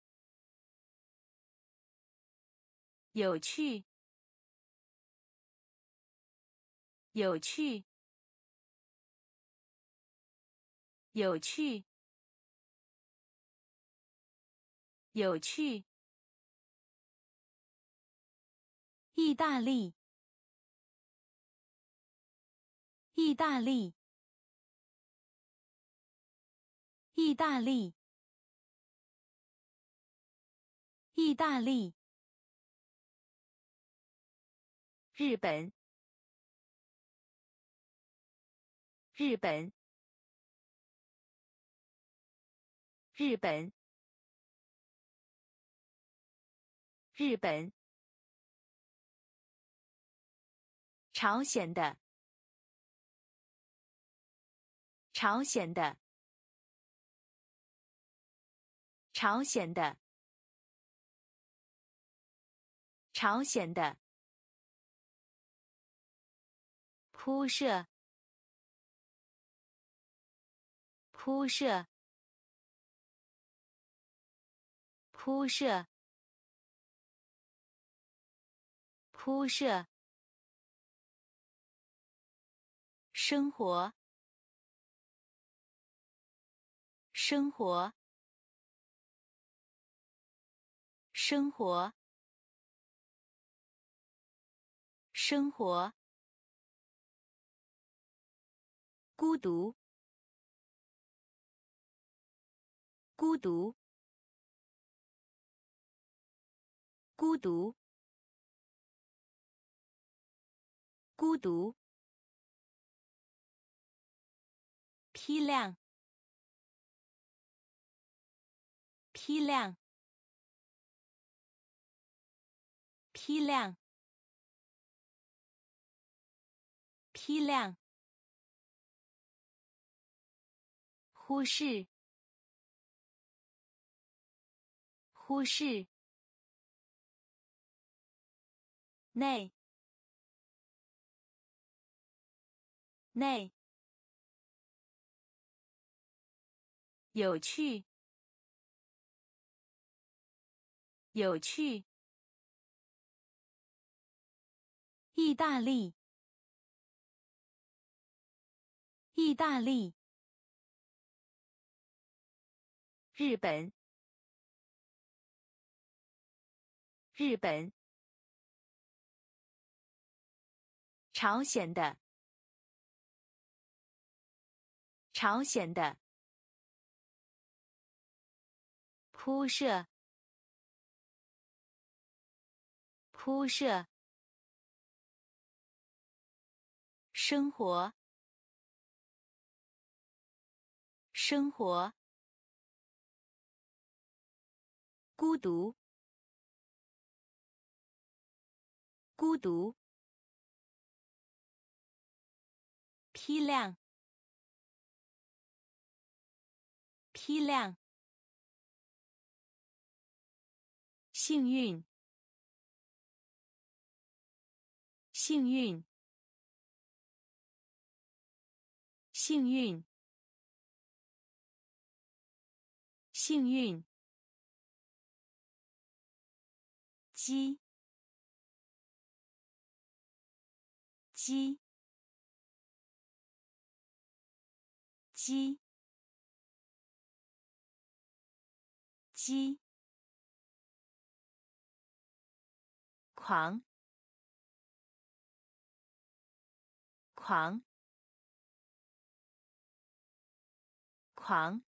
有趣，有趣，有趣，有趣，意大利，意大利，意大利，意大利，日本，日本，日本，日本，朝鲜的，朝鲜的，朝鲜的，朝鲜的，铺设，铺设，铺设，铺设，生活，生活， 生活，生活，孤独，孤独，孤独，孤独，批量，批量，批量，批量，忽视，忽视，内，内，有趣，有趣，意大利，意大利，日本，日本，朝鲜的，朝鲜的，铺设，铺设，生活，生活，孤独，孤独，批量，批量，幸运，幸运，幸运，幸运，鸡，鸡，鸡，鸡，狂，狂，狂，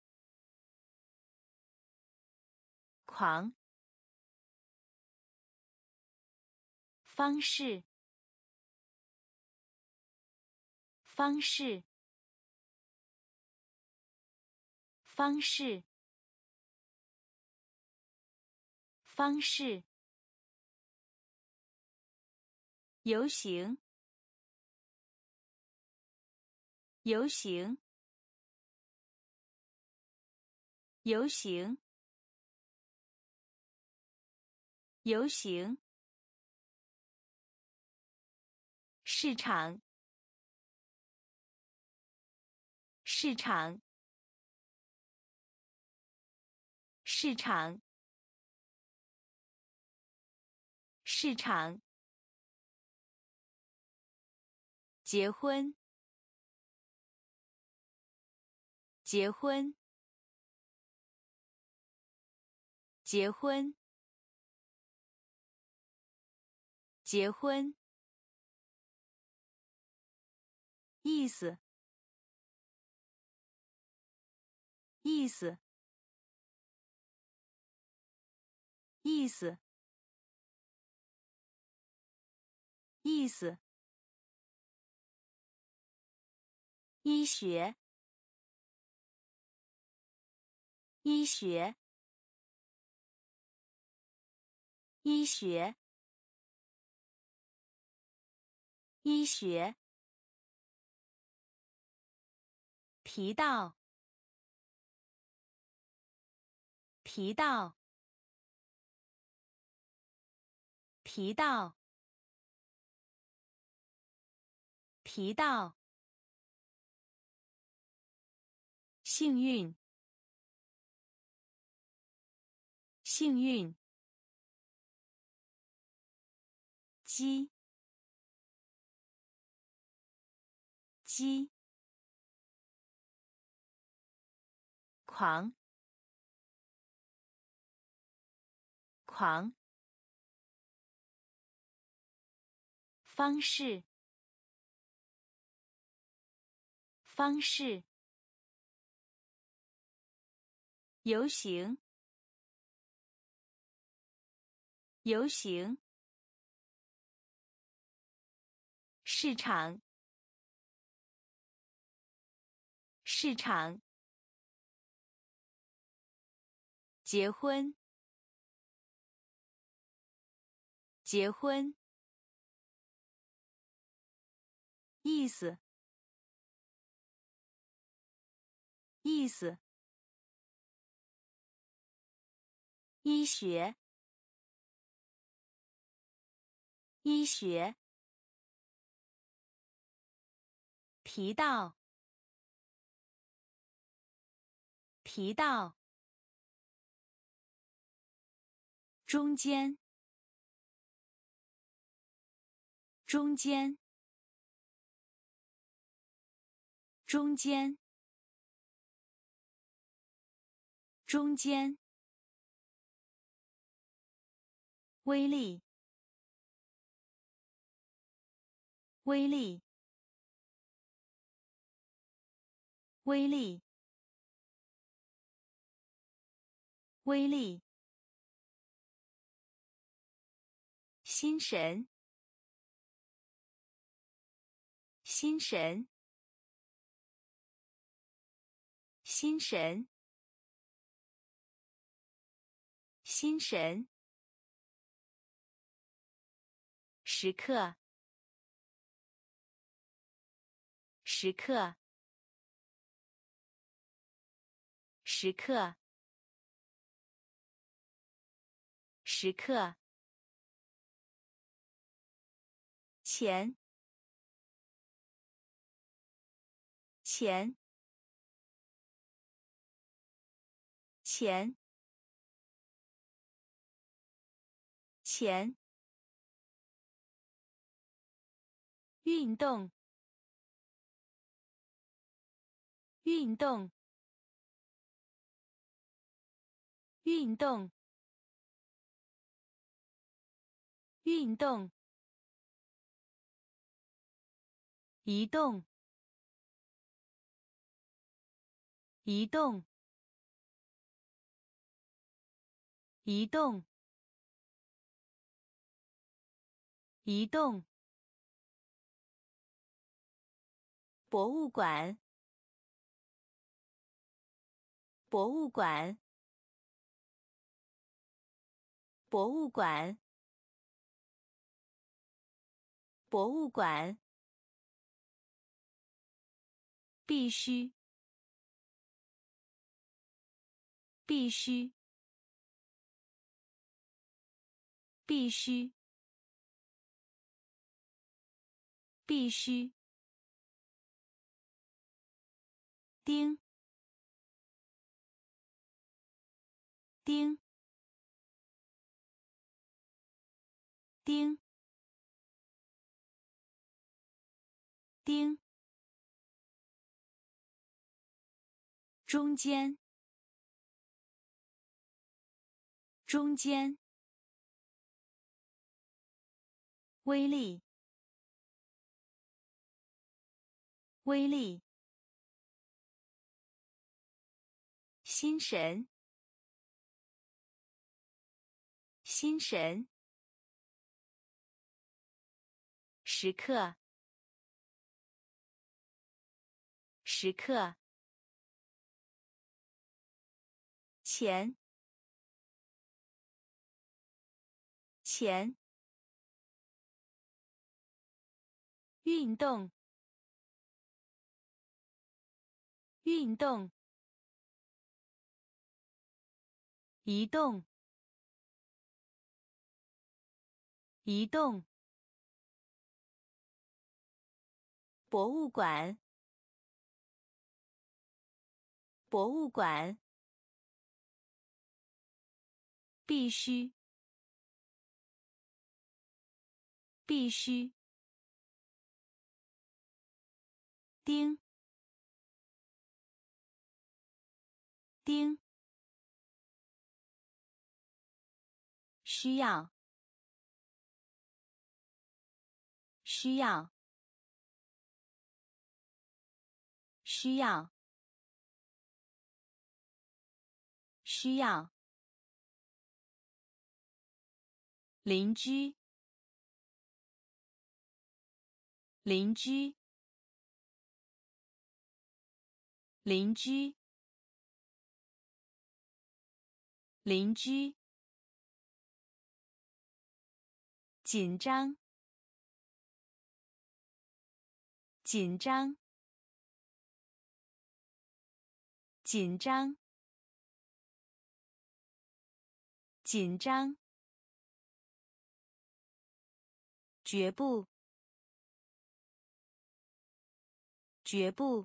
狂，方式，方式，方式，方式，游行，游行，游行，游行，市场，市场，市场，市场，结婚，结婚，结婚，结婚，意思，意思，意思，意思，医学，医学，医学，医学，提到，提到，提到，提到，幸运，幸运，鸡，鸡，狂， 狂，方式，方式，游行，游行，市场，市场，结婚，结婚，意思，意思，医学，医学，提到，提到，中间，中间，中间，中间，威力，威力，威力，威力，心神，心神，心神，心神，时刻，时刻，时刻，时刻，钱，钱，钱，钱，运动，运动，运动，运动，移动，移动，移动，移动，博物馆，博物馆，博物馆，博物馆，必须，必须，必须，必须，丁，丁，丁，丁，中间，中间，威力，威力，心神，心神，时刻，时刻，钱，钱，运动，运动，移动，移动，博物馆，博物馆，必须，必须，丁，丁， 需要，需要，需要，需要。邻居，邻居，邻居，邻居。紧张，紧张，紧张，紧张。绝不，绝不，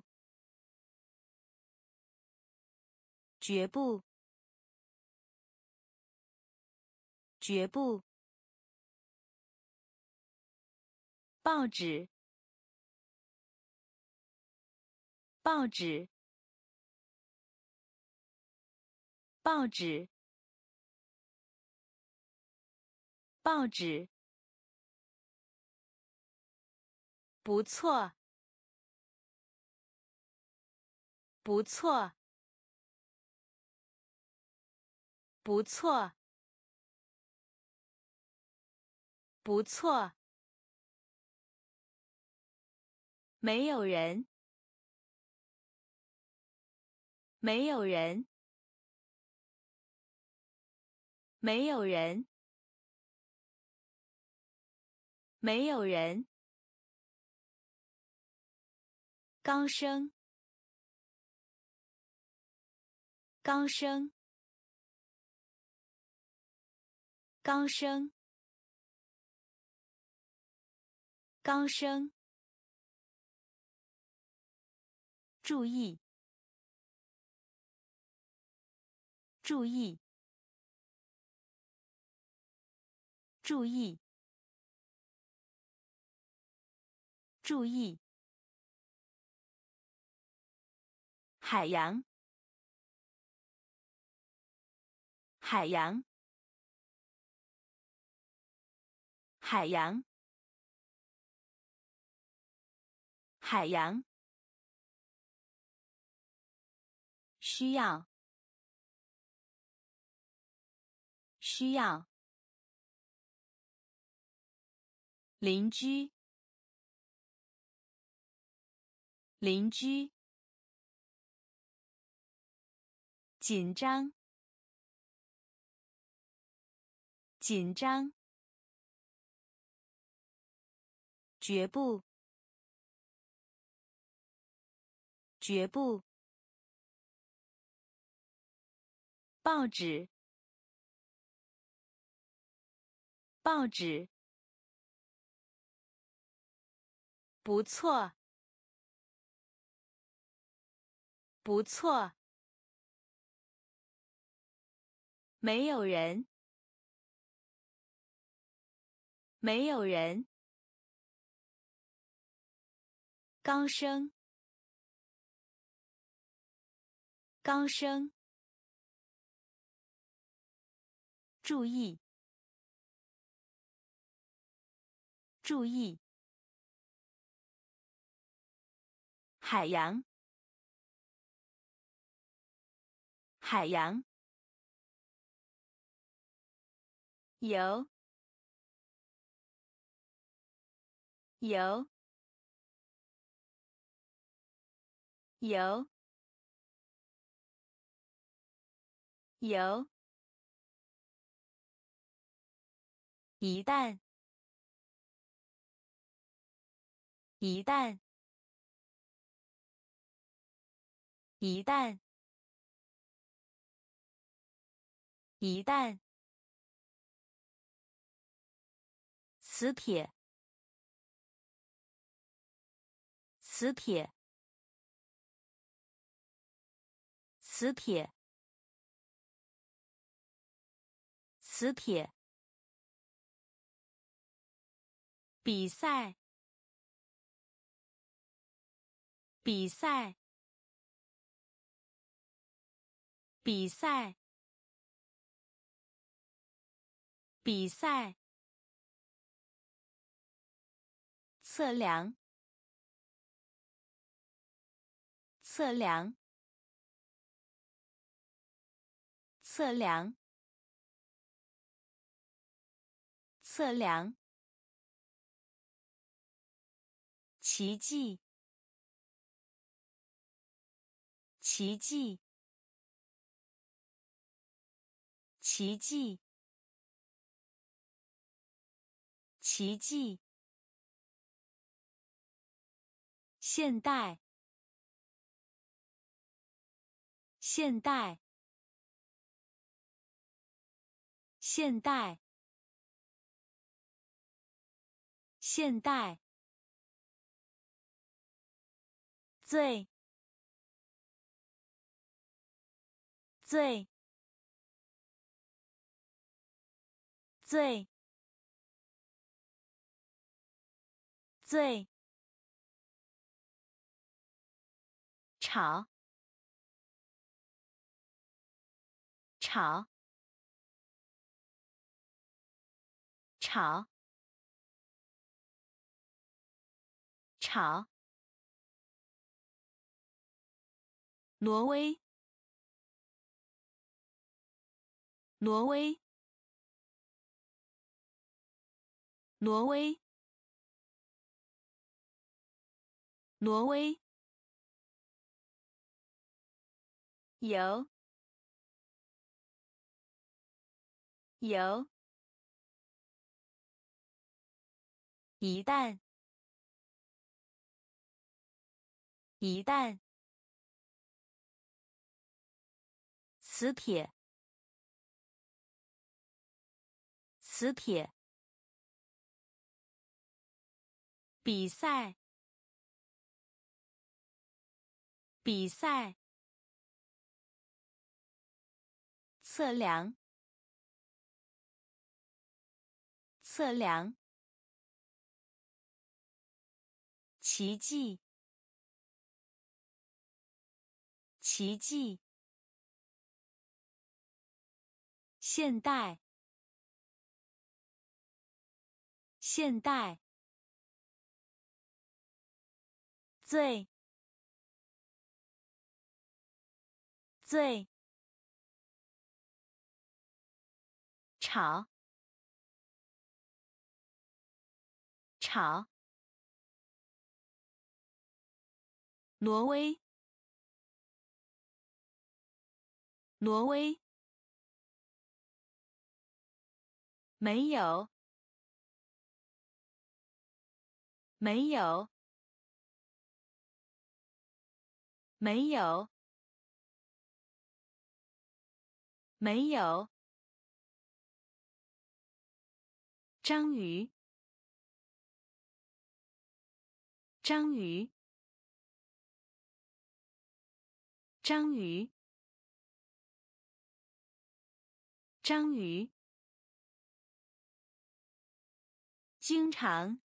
绝不，绝不。报纸，报纸，报纸，报纸。不错，不错，不错，不错。没有人，没有人，没有人，没有人。刚生，刚生，刚生，刚生。注意，注意，注意，注意。海洋，海洋，海洋，海洋。需要，需要。邻居，邻居。紧张，紧张。绝不，绝不。报纸，报纸。不错，不错。没有人，没有人。刚生，刚生。注意，注意。海洋，海洋。游，游，游，游。一旦，一旦，一旦，一旦。磁铁，磁铁，磁铁，磁铁。比赛，比赛，比赛， 比赛，测量，测量，测量，测量，奇迹，奇迹，奇迹，奇迹，现代，现代，现代，现代，最，最，最，最，吵，吵，吵，吵，挪威，挪威，挪威，挪威，有，有，一旦，一旦，磁铁，磁铁，比赛，比赛，测量，测量，奇迹，奇迹，现代，现代，最，最，吵，吵，挪威，挪威，没有，没有，没有，没有，章鱼，章鱼，章鱼，章鱼，经常，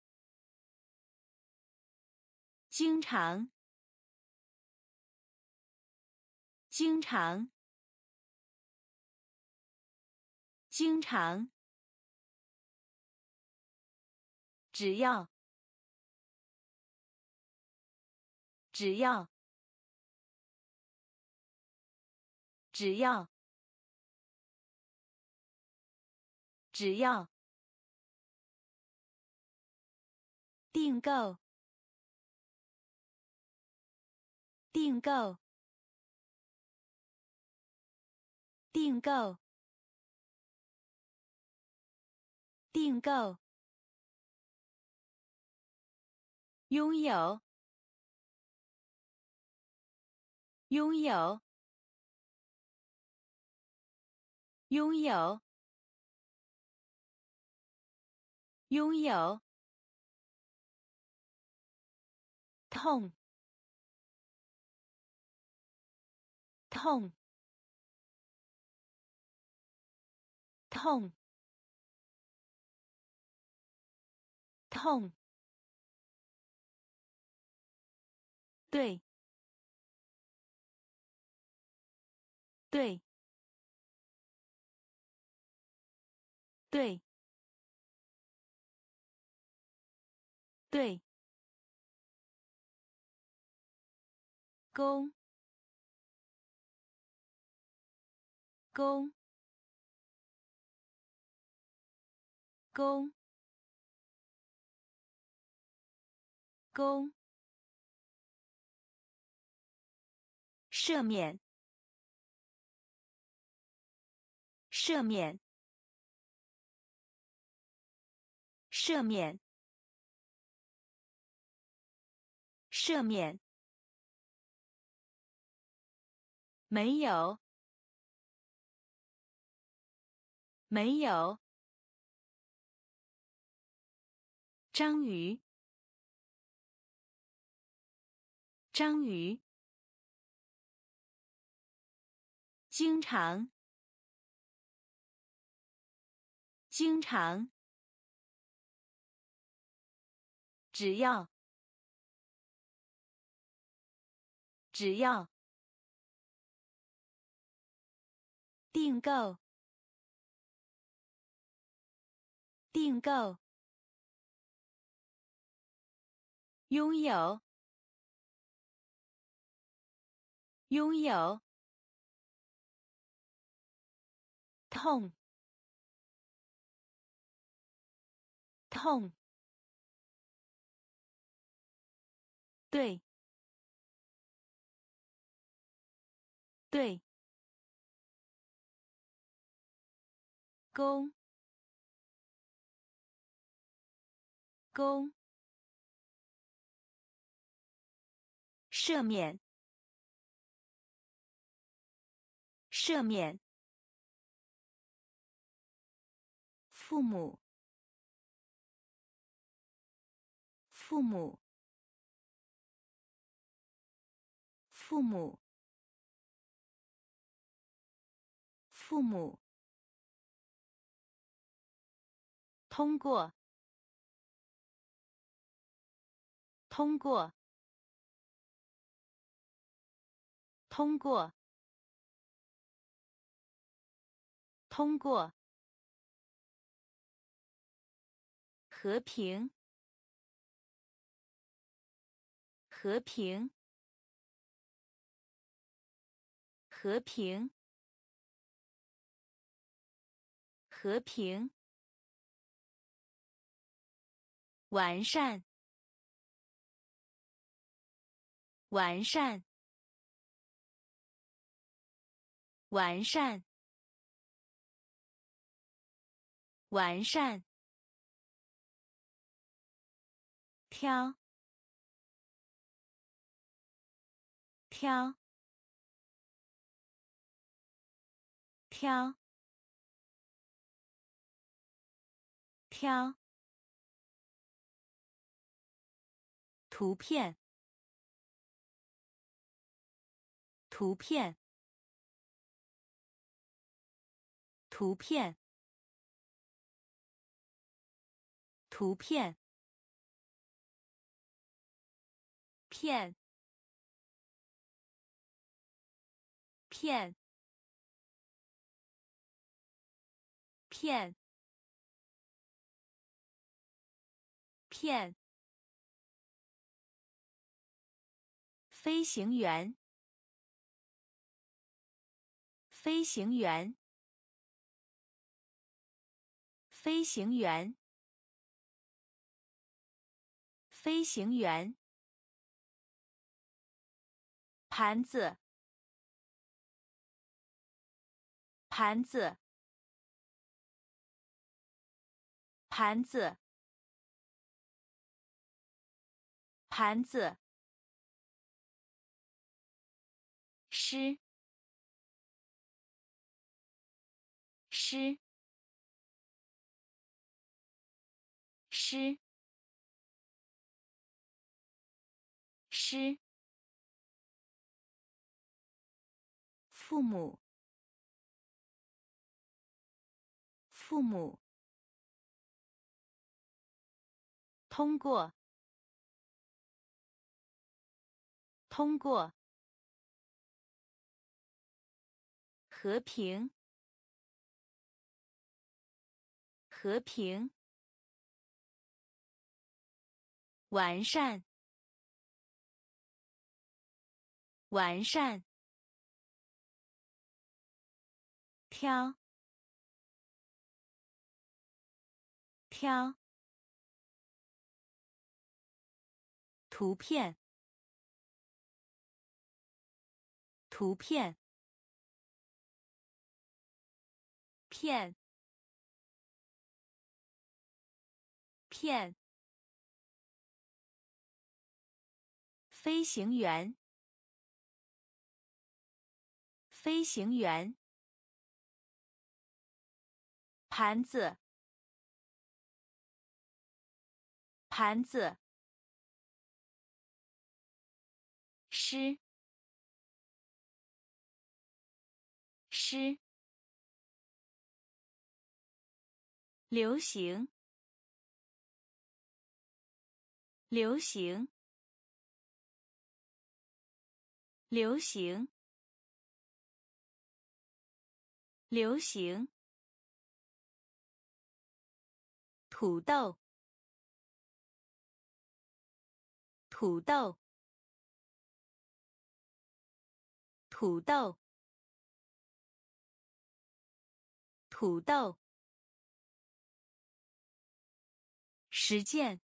经常，经常，经常，只要，只要，只要，只要，订购，订购，订购，订购，拥有，拥有，拥有，拥有，痛，痛，痛，痛，对，对， 对，对，公，公，公，公，赦免，赦免，赦免，赦免，没有，没有，章鱼，章鱼，经常，经常，只要，只要，订购，订购，拥有，拥有，痛，痛，对，对，公，公，赦免，赦免，父母，父母，父母，父母，通过，通过，通过，通过，和平，和平，和平，和平，完善，完善，完善，完善，挑，挑，挑，挑，图片，图片，图片，图片，片，片，片，片，飞行员，飞行员，飞行员，飞行员，盘子，盘子，盘子，盘子，诗，诗，诗，诗，父母，父母，通过，通过，和平， 和平，完善，完善，挑，挑，图片，图片，片，片，飞行员，飞行员，盘子，盘子，诗，诗，流行，流行，流行，流行，土豆，土豆，土豆，土豆，实践，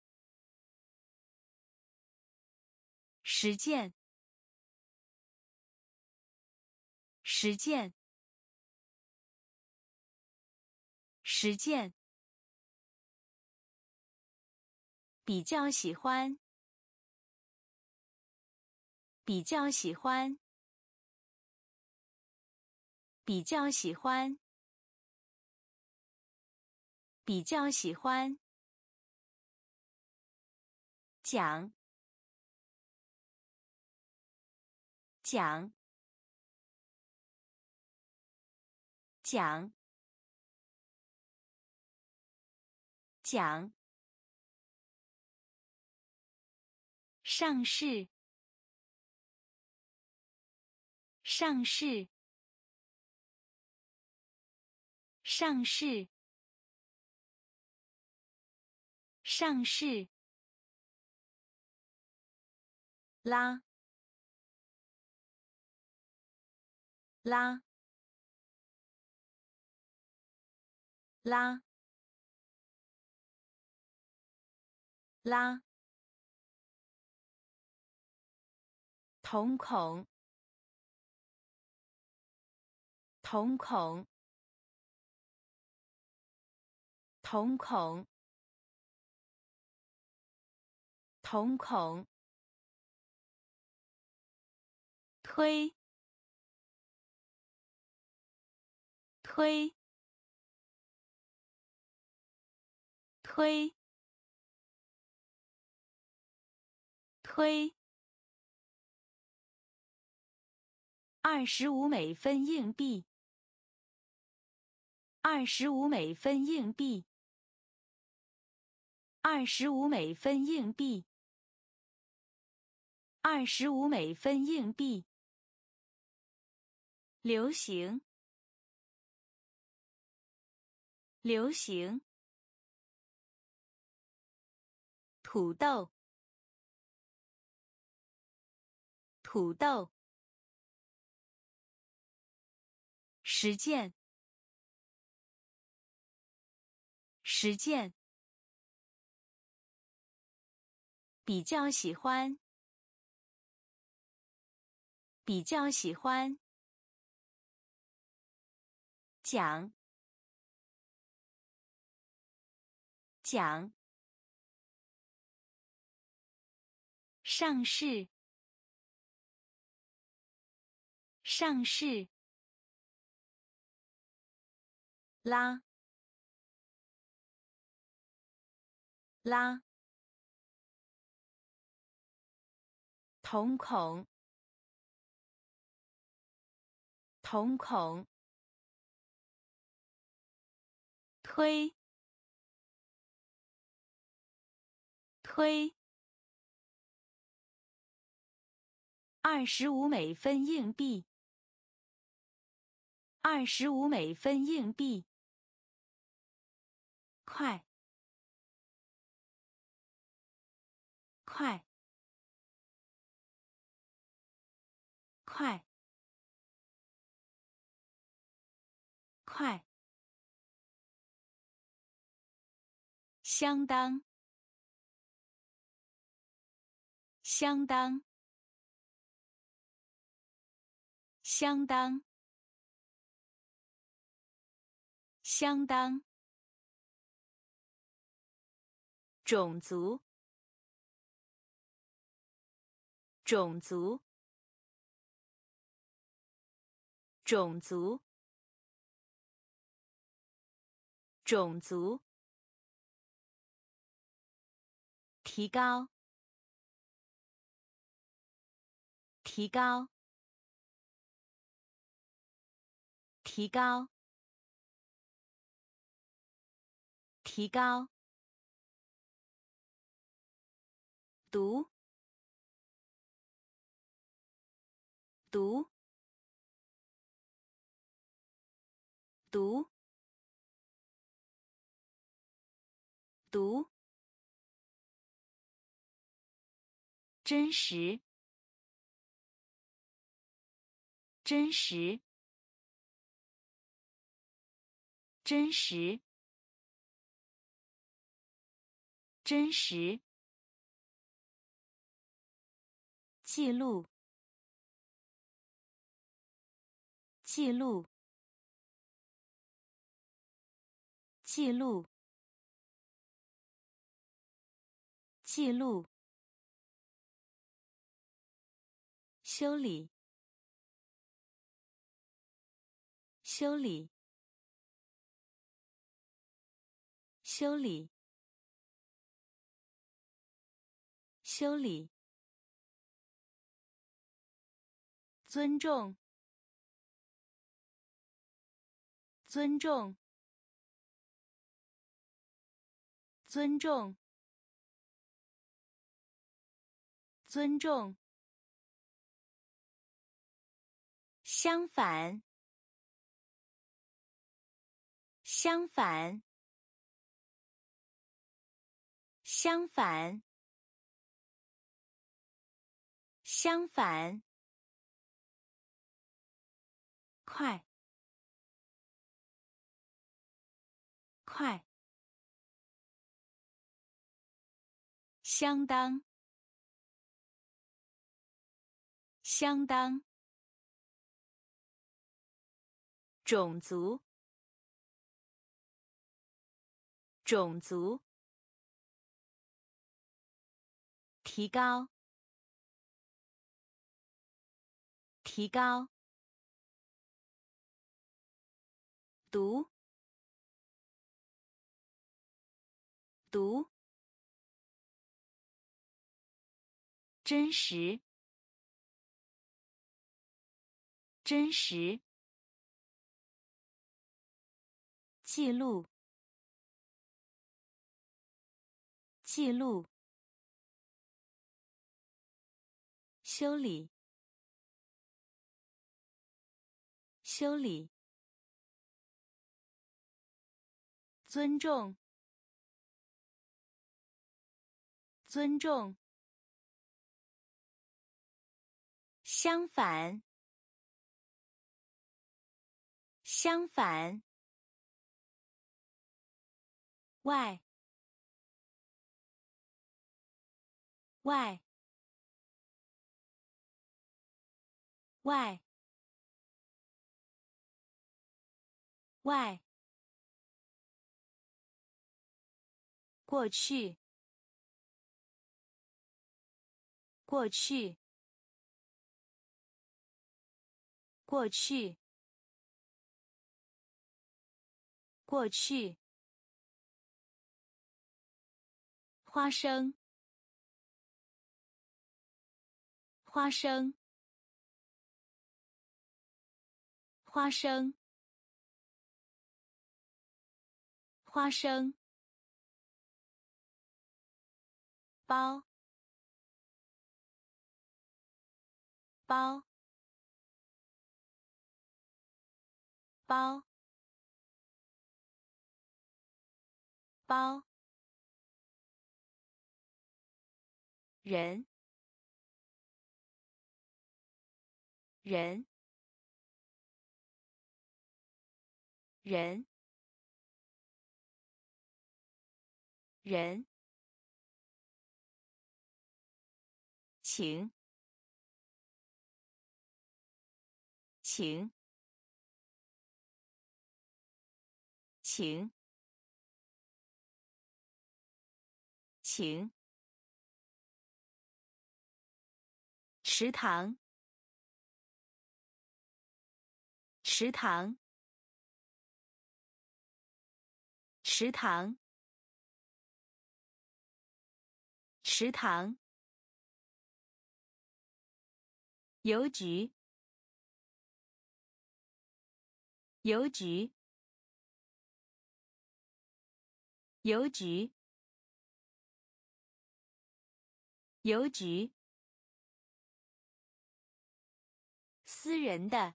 实践，实践，实践，比较喜欢，比较喜欢，比较喜欢，比较喜欢，讲，讲，讲，讲，上市，上市，上市，上市，拉，拉，拉，拉，瞳孔，瞳孔，瞳孔，瞳孔，推，推，推，推，二十五美分硬币，二十五美分硬币，二十五美分硬币，二十五美分硬币，流行，流行，土豆，土豆，实践，实践，比较喜欢，比较喜欢，讲，讲，上市，上市，拉，拉，瞳孔，瞳孔，推，推，二十五美分硬币，二十五美分硬币， 快，快，快，快，相当，相当，相当，相当，种族，种族，种族，种族，提高，提高，提高，提高，读，读，读，读，真实，真实，真实，真实，记录，记录，记录，记录，修理，修理，修理，修理，尊重，尊重，尊重，尊重，相反，相反，相反，相反，快，快，相当，相当，种族，种族，提高，提高，读，读，真实，真实，记录，记录，修理，修理，尊重，尊重，相反，相反，外，外，外，外，过去，过去，过去，过去，花生，花生，花生，花生，包，包，包， 包人人人人请请请请食堂食堂食堂食堂邮局邮局邮局邮局私人的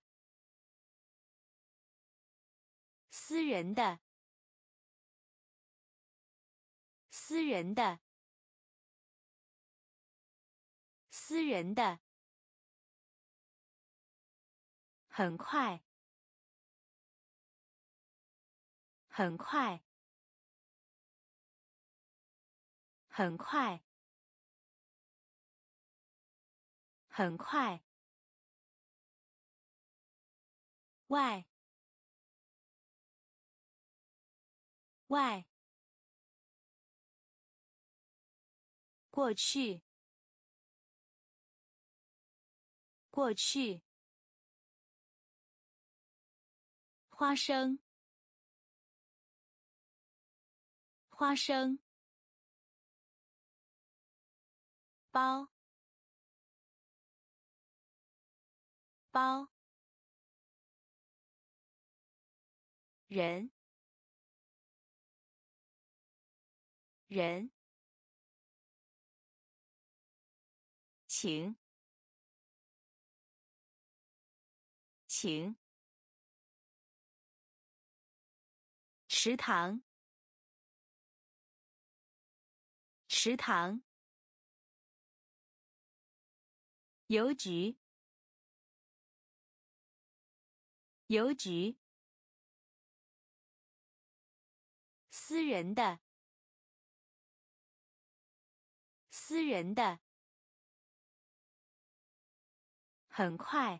私人的私人的私人的很快很快很快很快外外过去过去花生花生包包人人请请食堂食堂邮局邮局私人的私人的很快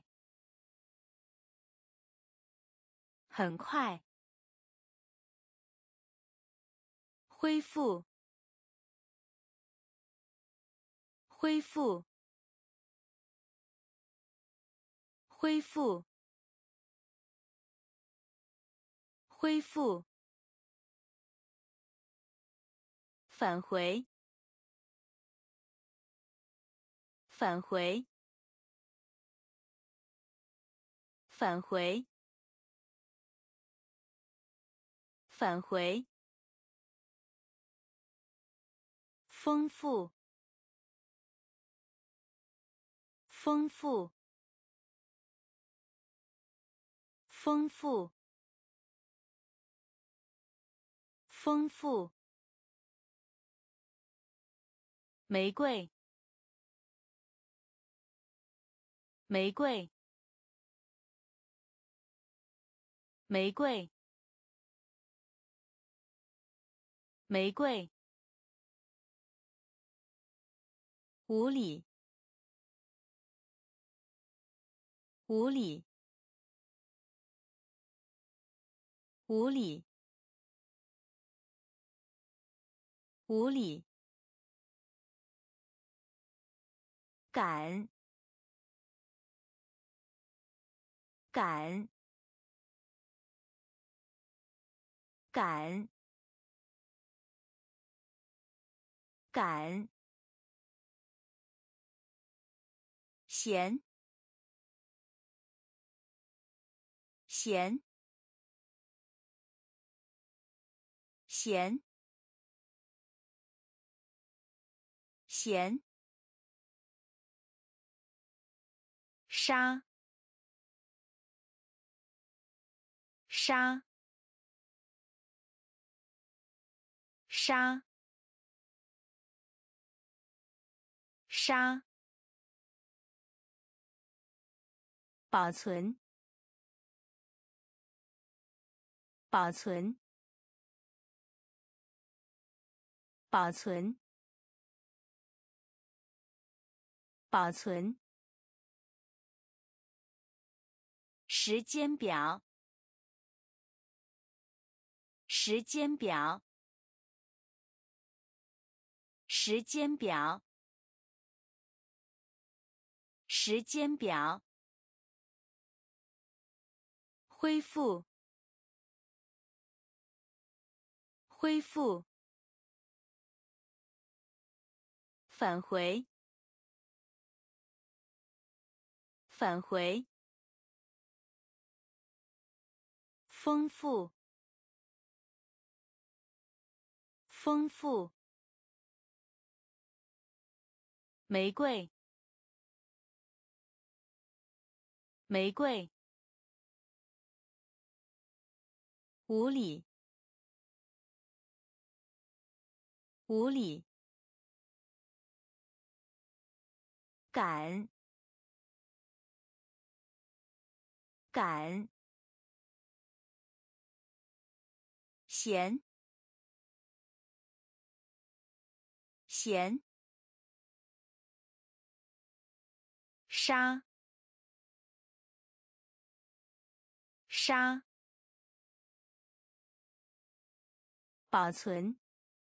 很快恢复恢复恢复恢复返回返回返回返回丰富丰富丰富丰富玫瑰玫瑰玫瑰玫瑰无理无理无理无理赶赶赶赶咸咸咸咸沙沙沙沙保存保存保存保存时间表时间表时间表时间表恢复恢复返回返回丰富丰富玫瑰玫瑰无理无理赶赶咸咸沙沙保存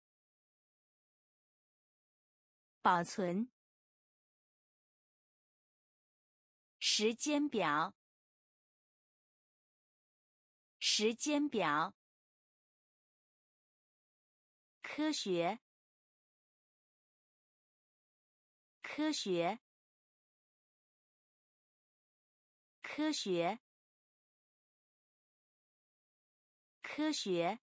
保存时间表时间表科学科学科学科学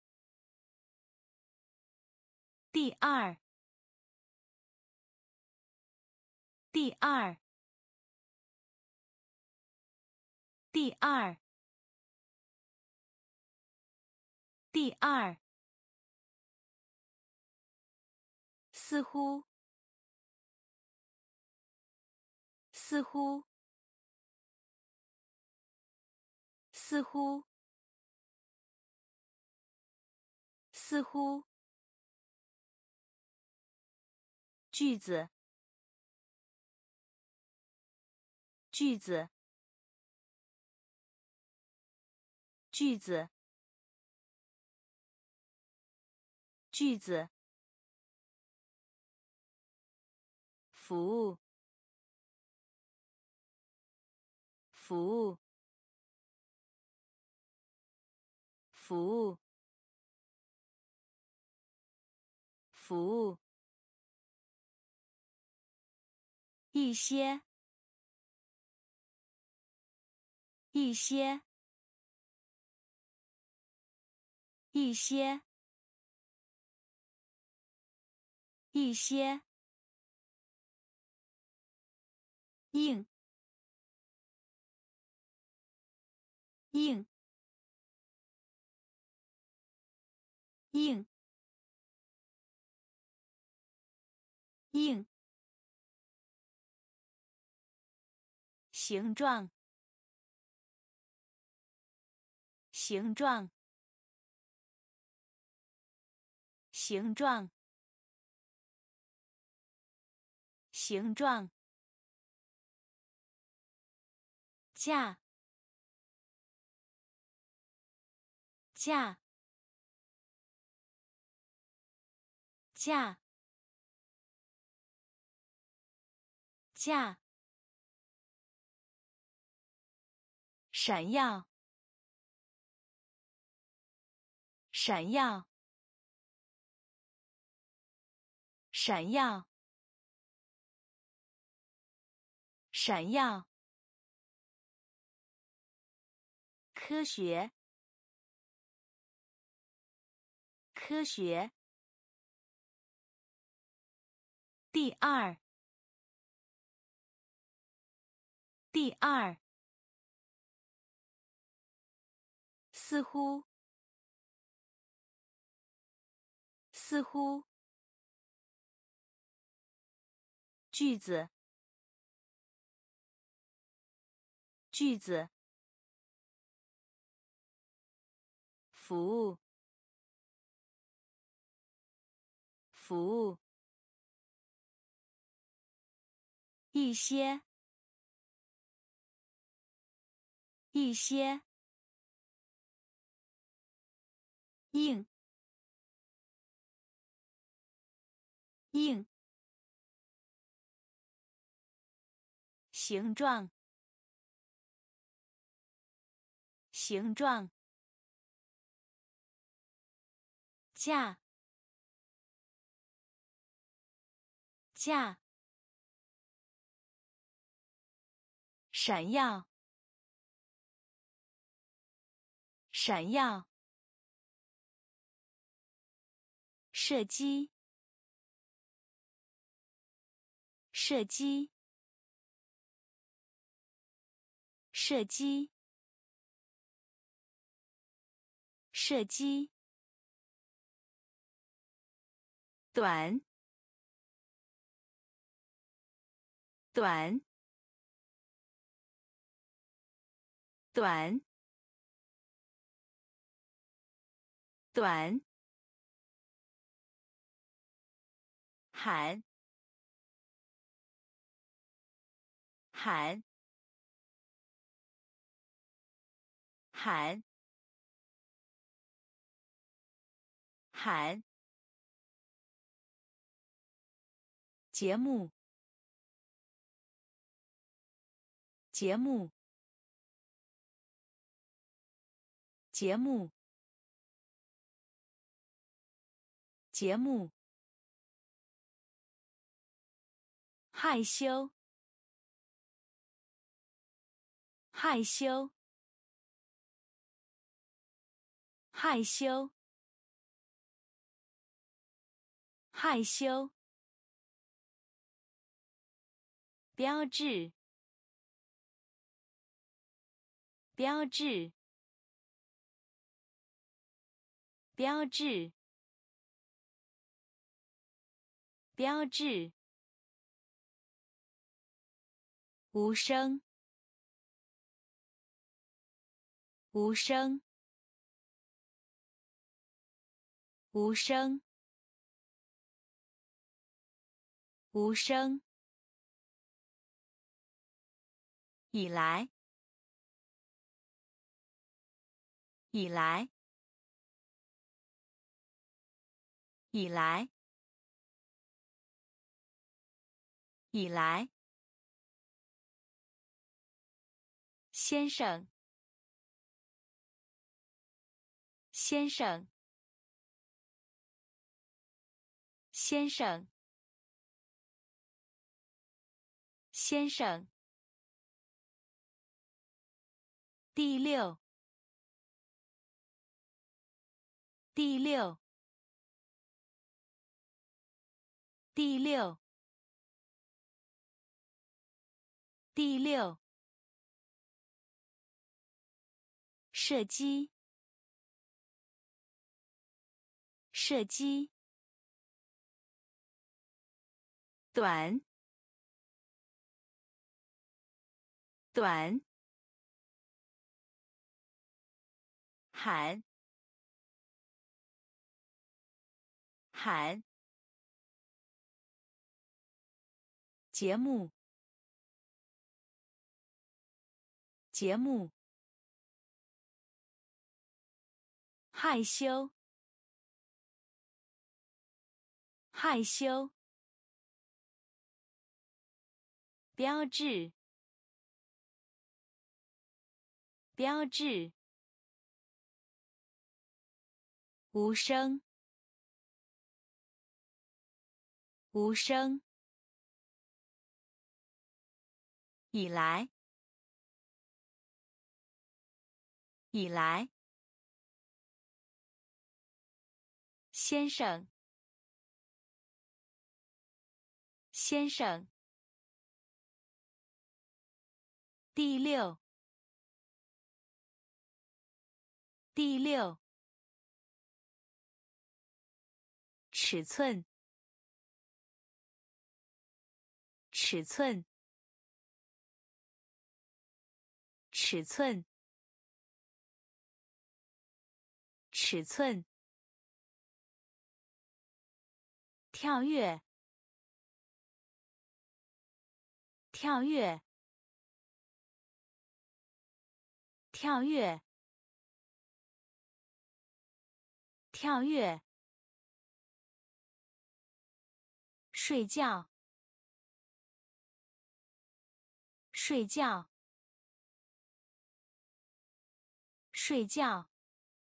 第二第二第二第二似乎似乎似乎似乎句子句子句子句子服务服务服务服务一些一些一些一些硬硬硬硬形状形状形状形状架架架架闪耀闪耀闪耀闪耀科学科学第二第二似乎似乎，句子，句子，服务，服务，一些，一些，硬，硬，形状，形状，架，架，闪耀，闪耀，射击，射击，射击，射击，短，短，短，短，喊，喊，喊，喊，节目，节目，节目，节目，害羞，害羞，害羞，害羞，标志，标志，标志，标志，无声，无声，无声，无声，以来，以来，以来，以来，先生，先生，先生，先生，第六，第六，第六，第六，射击，射击，短，短，喊，喊，节目，节目，害羞，害羞，标志，标志，无声，无声，以来，以来，先生，先生，第六，第六， 尺寸，尺寸，尺寸，尺寸，跳跃，跳跃，跳跃，跳跃，睡觉，睡觉，睡觉，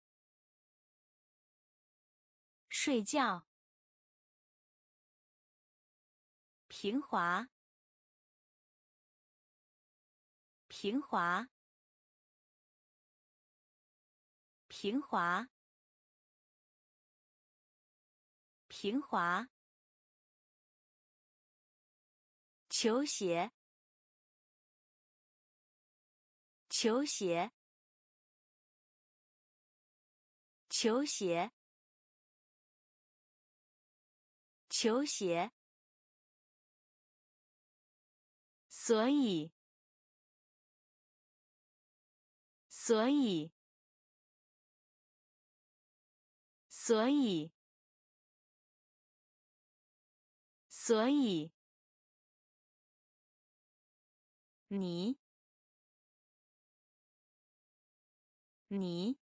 睡觉，平滑，平滑，平滑，平滑，球鞋，球鞋，球鞋，球鞋，所以，所以，所以，所以，你，你，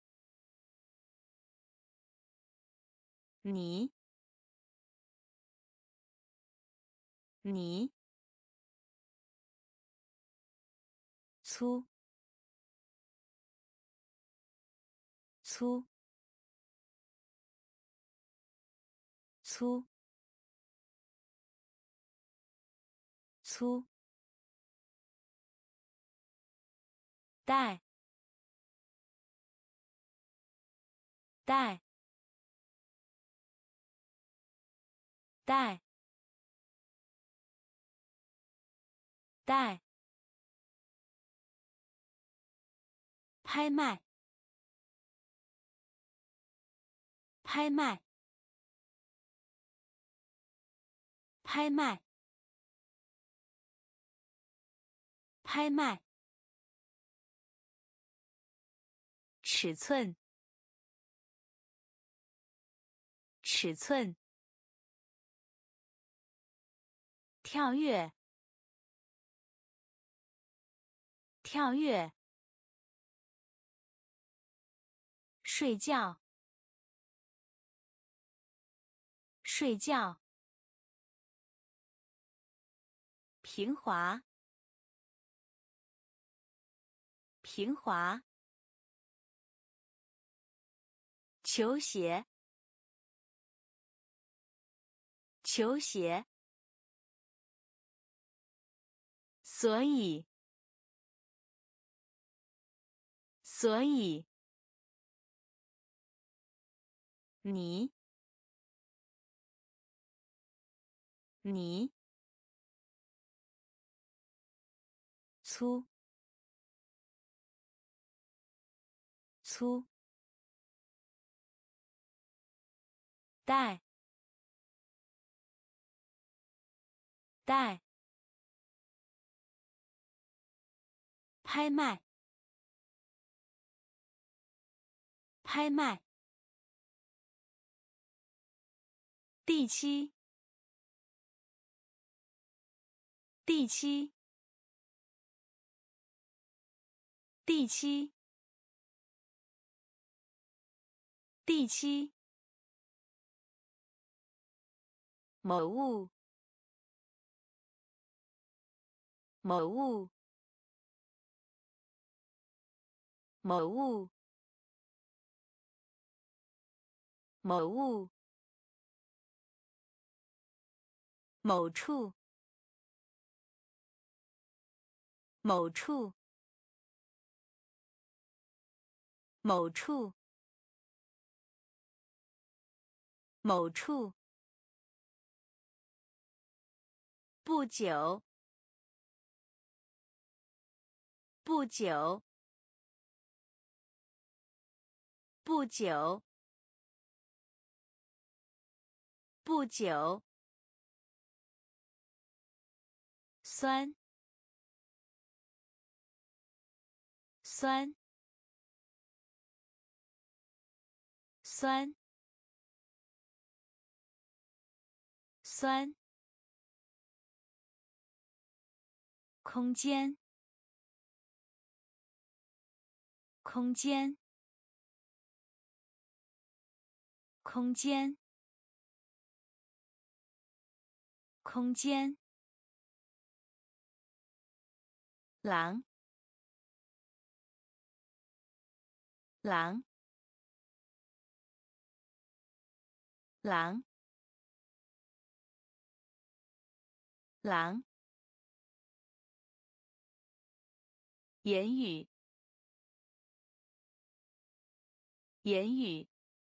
你，你，粗，粗，粗，粗，带，带，带，带，拍卖，拍卖，拍卖，拍卖，尺寸，尺寸，跳跃，跳跃，睡觉，睡觉，平滑，平滑，球鞋，球鞋，所以，所以，你，你，粗，粗，带，带，拍卖，拍卖，第七，第七，第七，第七，某物，某物，某物，某物，某处，某处，某处，某处，不久，不久，不久， 不久，酸，酸，酸，酸。空间，空间，空间，空间。狼，狼，狼，狼。言语，言语，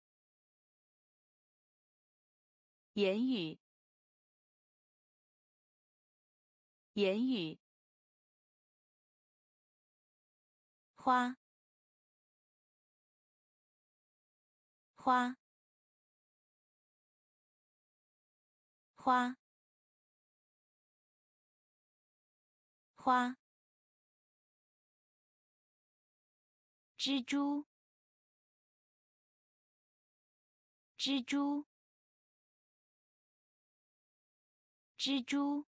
言语，言语。花，花，花，花。蜘蛛，蜘蛛，蜘蛛，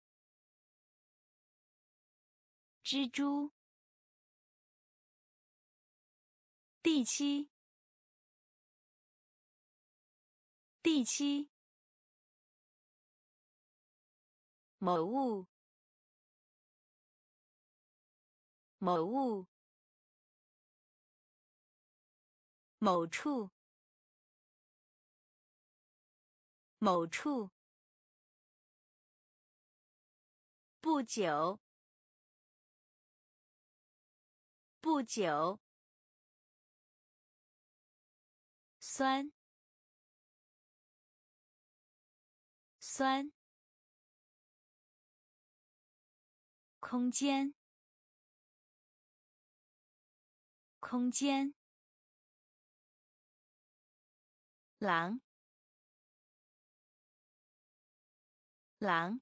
蜘蛛。第七，第七。某物，某物。某处，某处。不久，不久。酸，酸。空间，空间。狼，狼。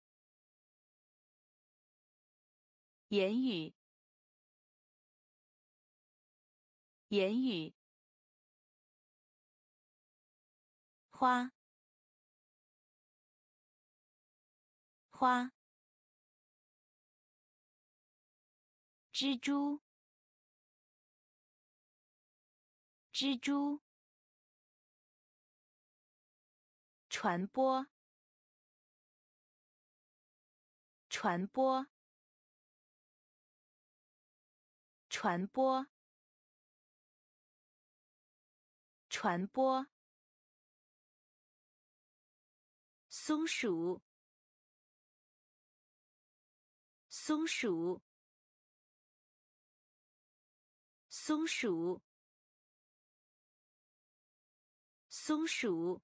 言语，言语。花，花。蜘蛛，蜘蛛。传播，传播，传播，传播。松鼠，松鼠，松鼠，松鼠。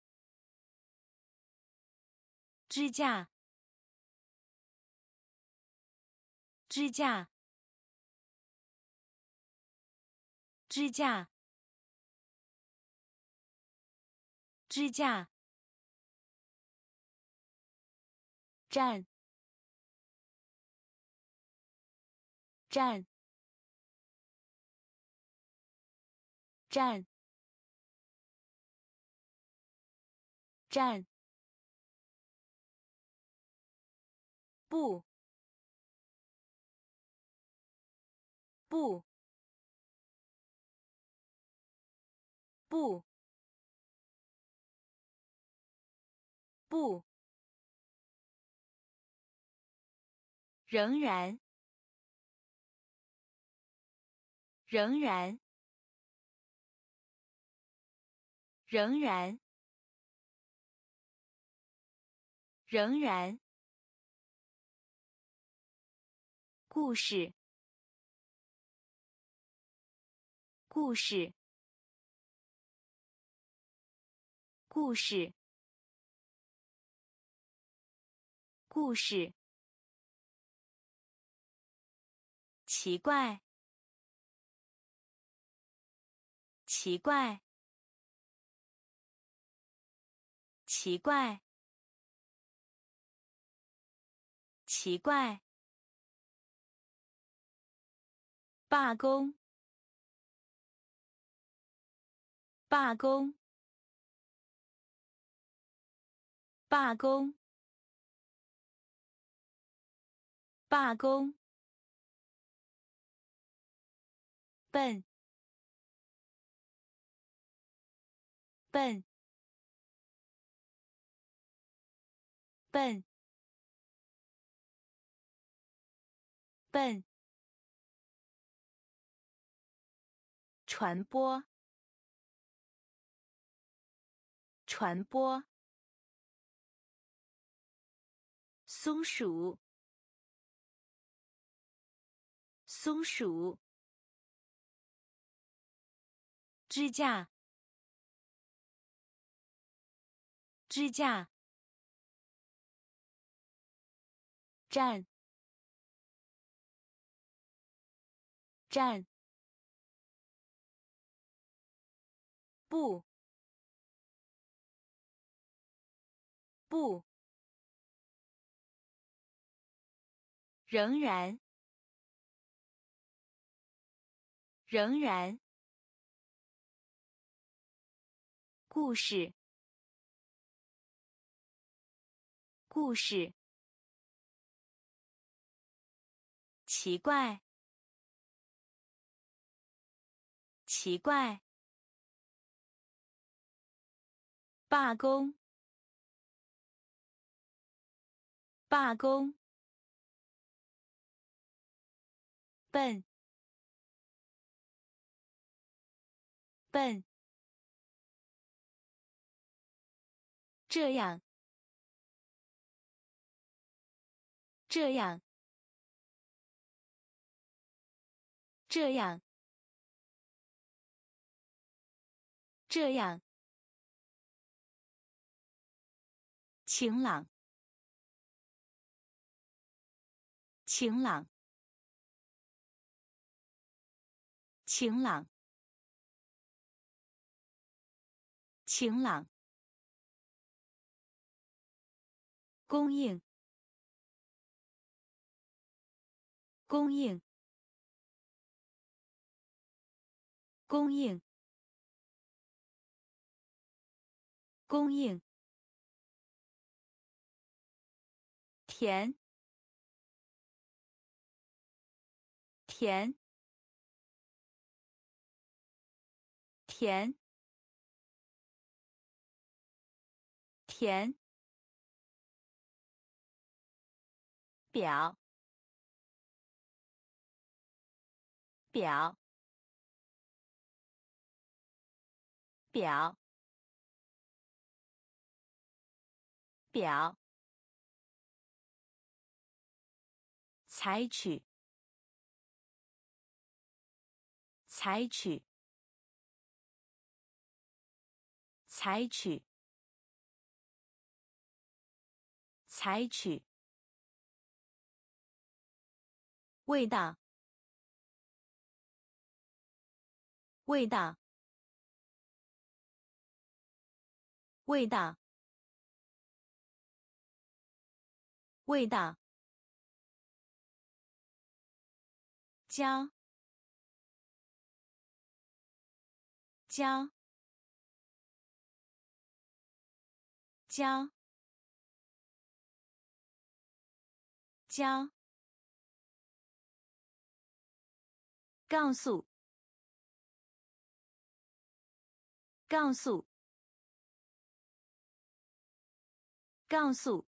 支架，支架，支架，支架。站，站，站，站。不，不，不，不。仍然，仍然，仍然，仍然。故事，故事，故事，故事。奇怪，奇怪， 奇怪，奇怪，罢工，罢工，罢工，罢工，笨，笨，笨，笨，传播，传播，松鼠，松鼠，支架，支架，站，站，不，不，仍然，仍然，故事，故事，奇怪，奇怪，罢工，罢工，笨，笨，这样，这样，这样，这样，晴朗，晴朗，晴朗，晴朗，供应，供应，供应，供应，甜，甜，甜，甜，表，表，表，表，采取，采取，采取，采取，味道，味道，味道，味道，教，教，教，教，告诉，告诉，告诉，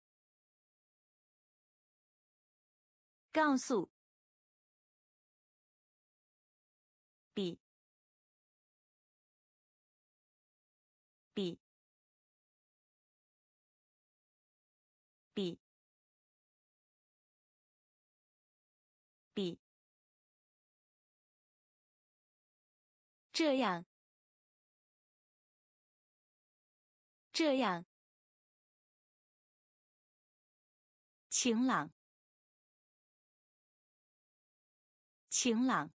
告诉，比，比，比，比，这样，这样，晴朗，晴朗，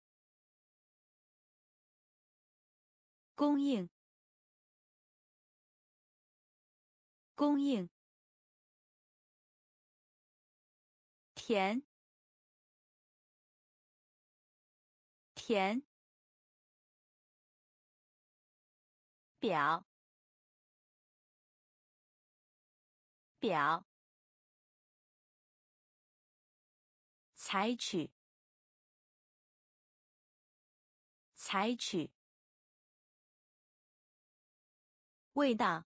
供应， 供应，填，填，表，表，采取，采取，味道，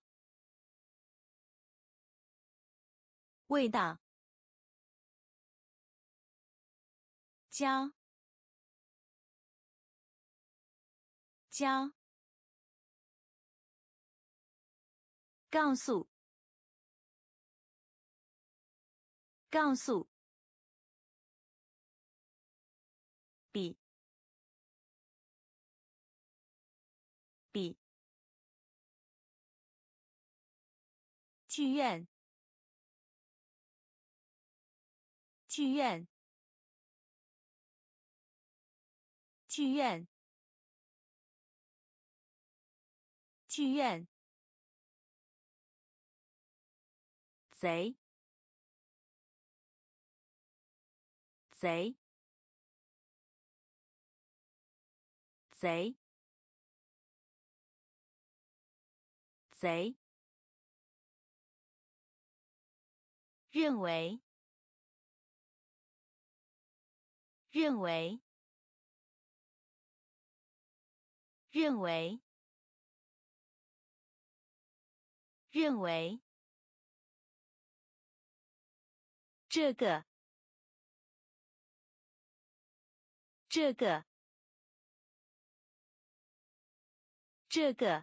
味道，教，教，告诉，告诉，比，比，剧院，剧院，剧院，剧院，贼，贼，贼，贼，认为，认为，认为，认为，这个，这个，这个，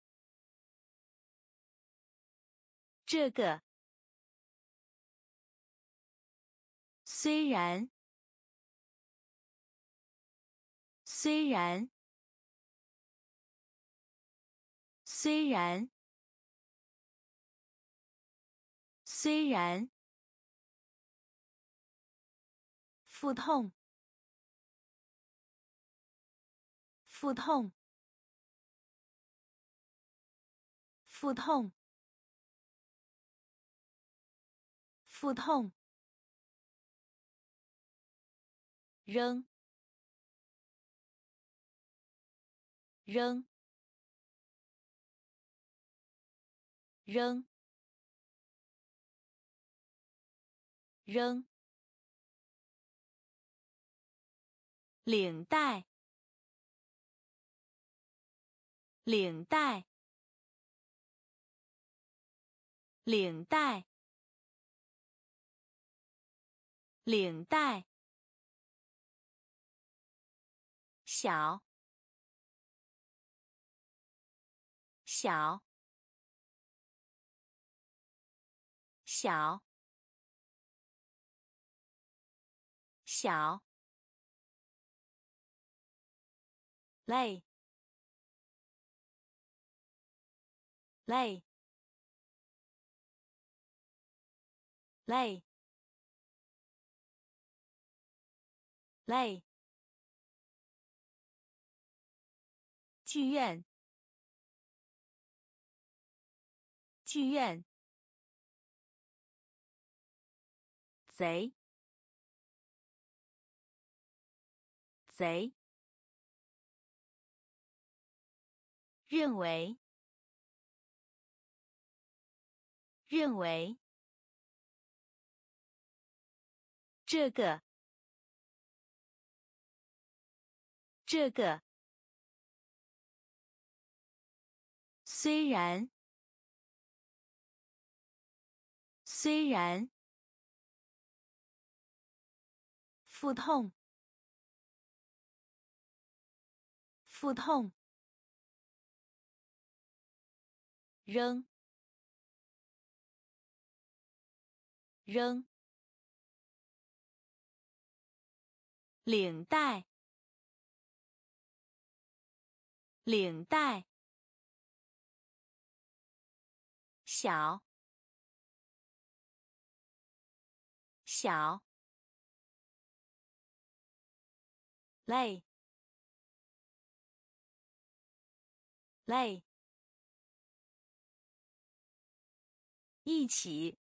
这个，虽然，虽然，虽然，虽然，腹痛，腹痛，腹痛，腹痛，扔，扔，扔，扔，领带，领带，领带，领带，小，小，小，小，累，累，累，累，剧院，剧院，贼，贼，认为，认为，这个，这个，虽然，虽然，腹痛，腹痛，扔，扔，领带，领带，小，小，累，累， 一起，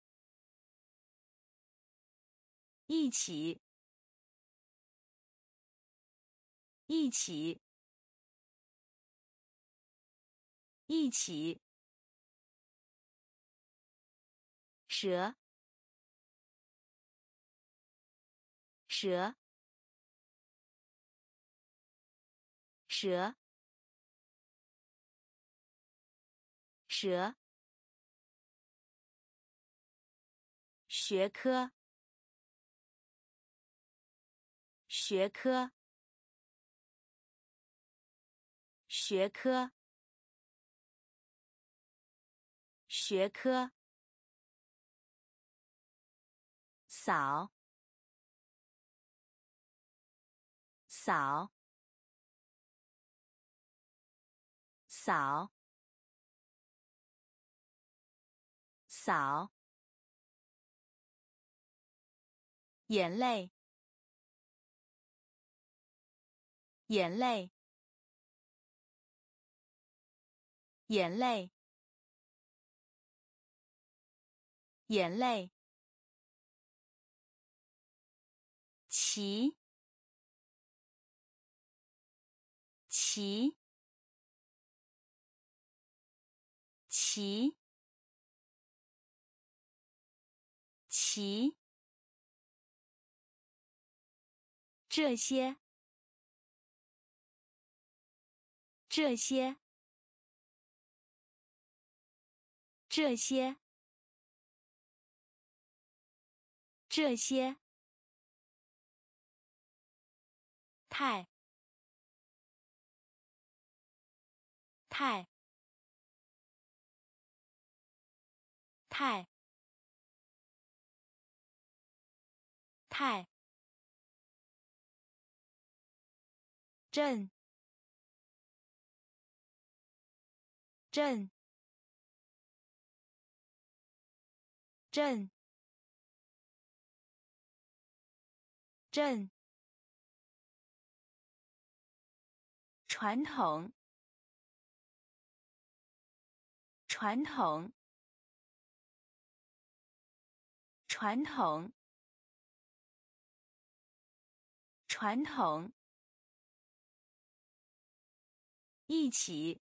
一起，一起，一起，蛇，蛇，蛇，蛇，学科，学科，学科，学科，扫，扫，扫，扫，眼泪，眼泪，眼泪，眼泪，齐，齐，齐，齐，这些，这些，这些，这些，太，太，太，太，震，震，震，震，传统，传统，传统，传统，一起，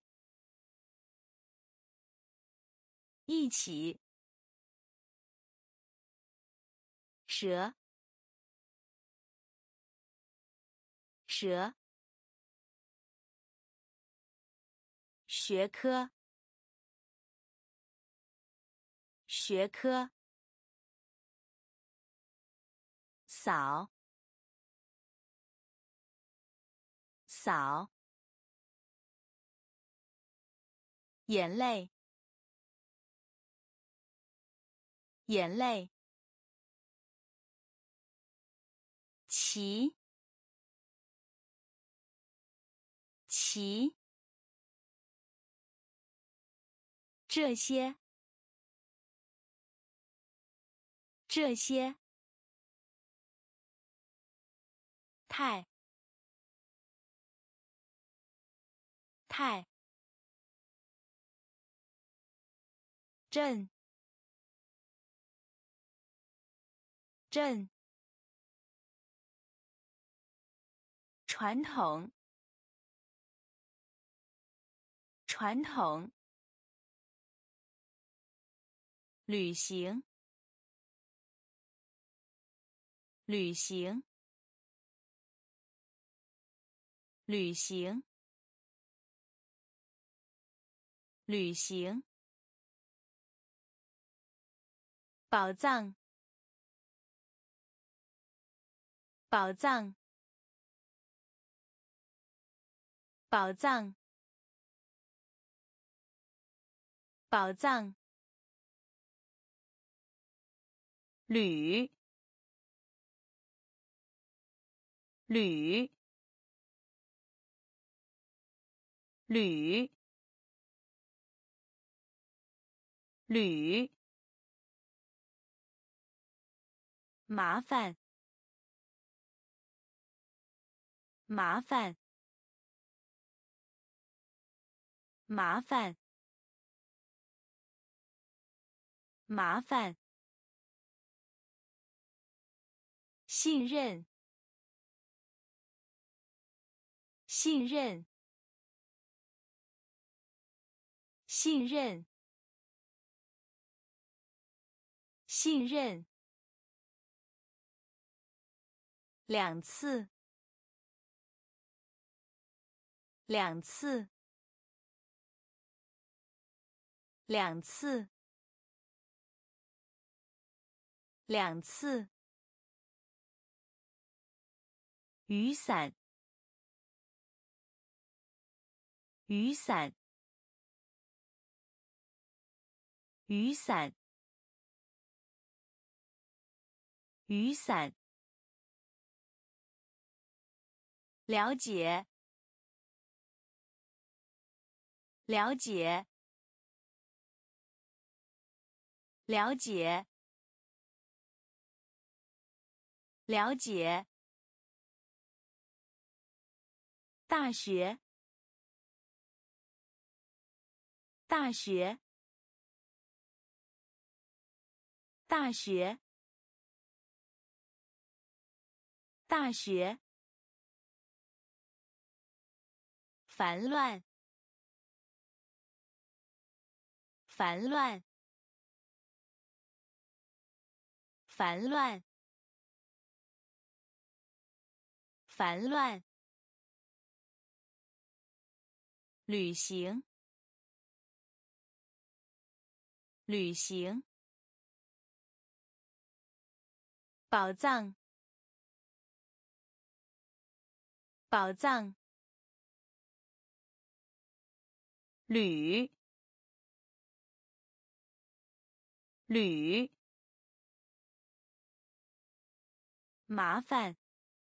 一起，蛇，蛇，学科，学科，扫，扫，眼泪，眼泪，齐，齐，这些，这些，太，太，震，震，传统，传统，旅行，旅行，旅行，旅行，宝藏，宝藏，宝藏，宝藏，铝，铝，铝，铝，麻烦，麻烦，麻烦， 麻烦，信任，信任，信任，信任。两次，两次，两次，两次。雨伞，雨伞，雨伞，雨伞。了解，了解，了解，了解。大学，大学，大学，大学。烦乱，烦乱，烦乱，烦乱。旅行，旅行。宝藏，宝藏。铝，铝。麻烦，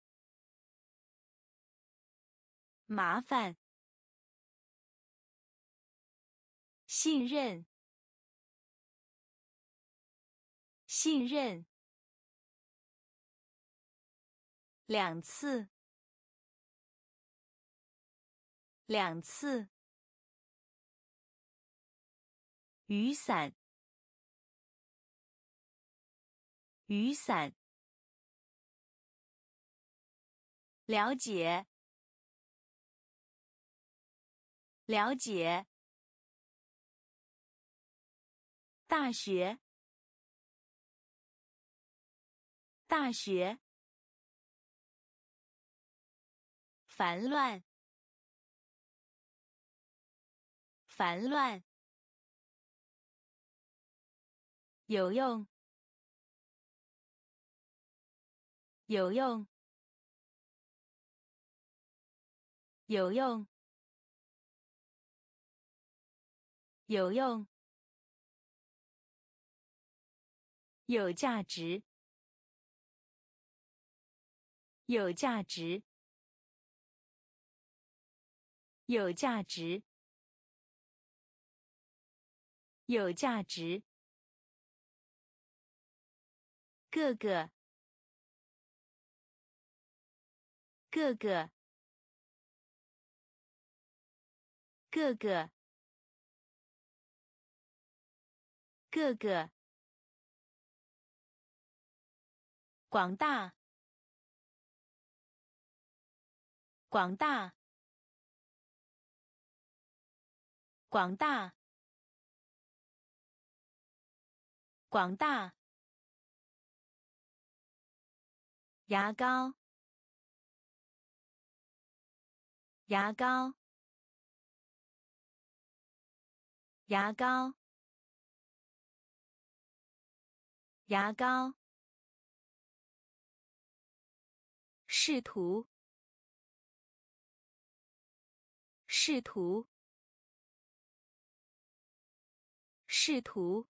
麻烦。信任，信任。两次，两次。雨伞，雨伞。了解，了解。大学，大学。烦乱，烦乱。有用，有用，有用，有用。有价值，有价值，有价值，有价值。各个，各个，各个，各个。广大，广大，广大，广大。牙膏，牙膏，牙膏，牙膏。试图，试图，试图，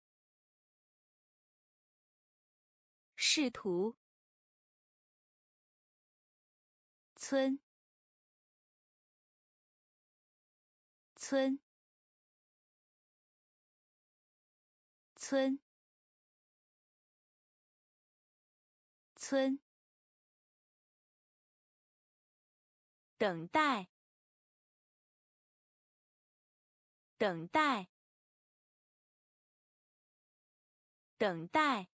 试图。村，村，村，村。等待，等待。 等待，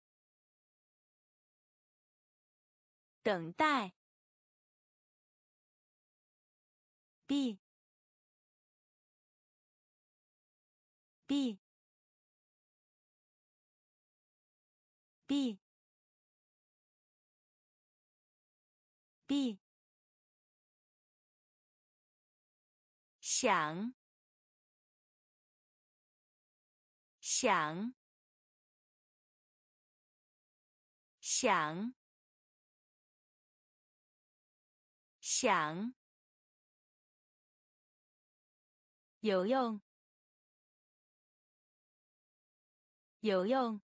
等待。b b b b 想，想，想，想。有用，有用。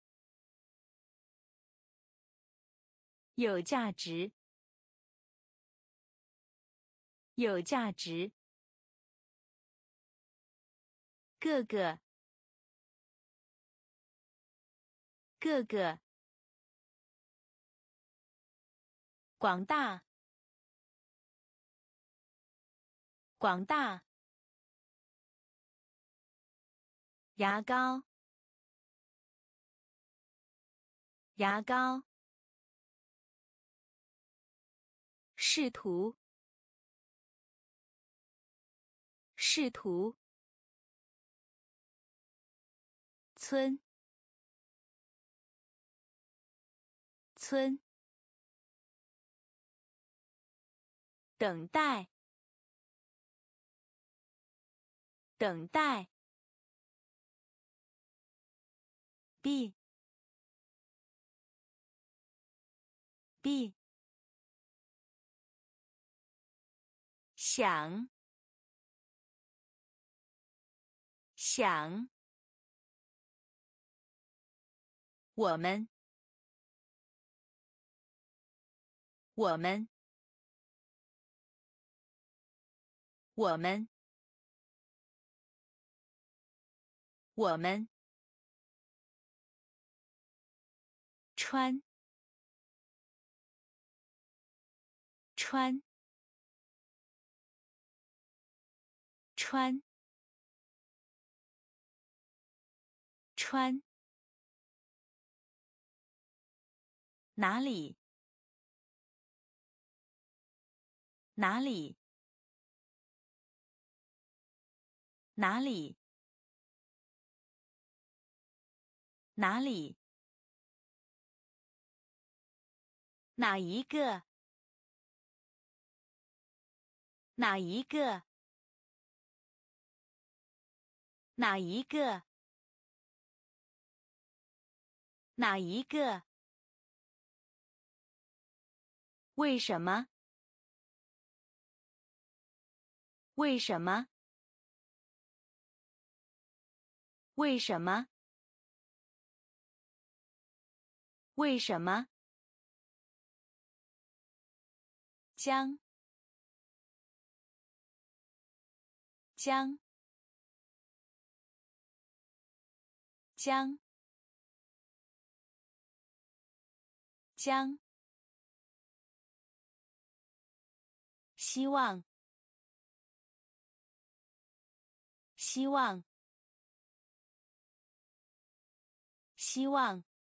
有价值，有价值。各个，各个。广大，广大。牙膏，牙膏。试图，试图。村，村。等待，等待。b b 想，想。我们，我们，我们，我们。穿，穿，穿，穿。哪里？哪里？哪里？哪里？哪一个？哪一个？哪一个？哪一个？为什么？为什么？为什么？为什么？将，将，将，将。希望，希望，希望，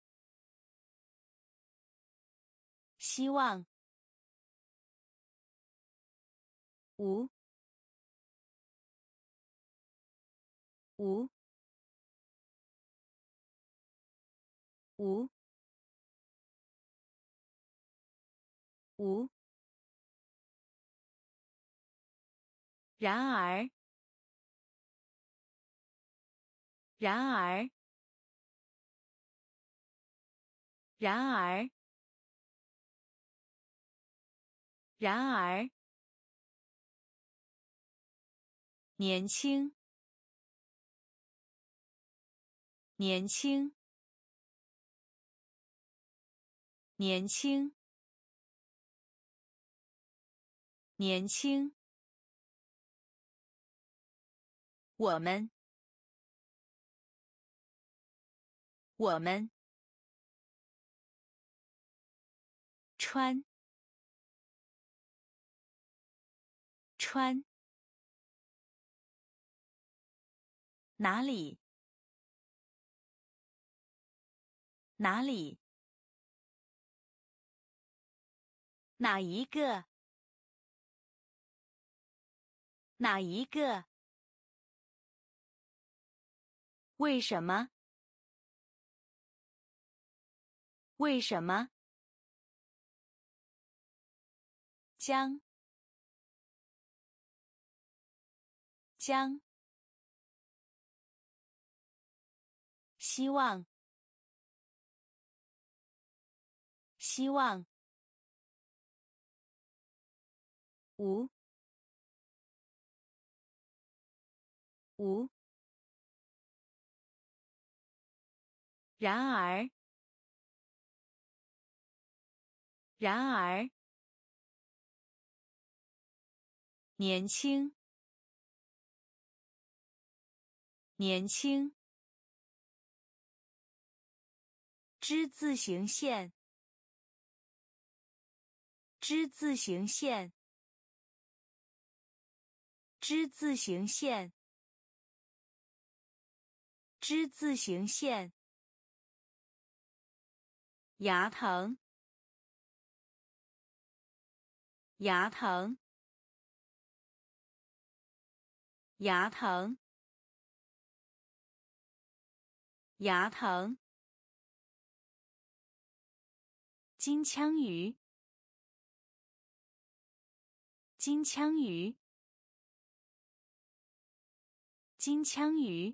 希望。无，无，无，无。然而，然而，然而，然而。年轻，年轻，年轻，年轻。我们，我们。穿，穿。哪里？ 哪里？哪一个？哪一个？为什么？为什么？将将希望希望无无然而然而年轻年轻之字形线之字形线之字形线之字形线牙疼牙疼牙疼牙疼金枪鱼金枪鱼金枪鱼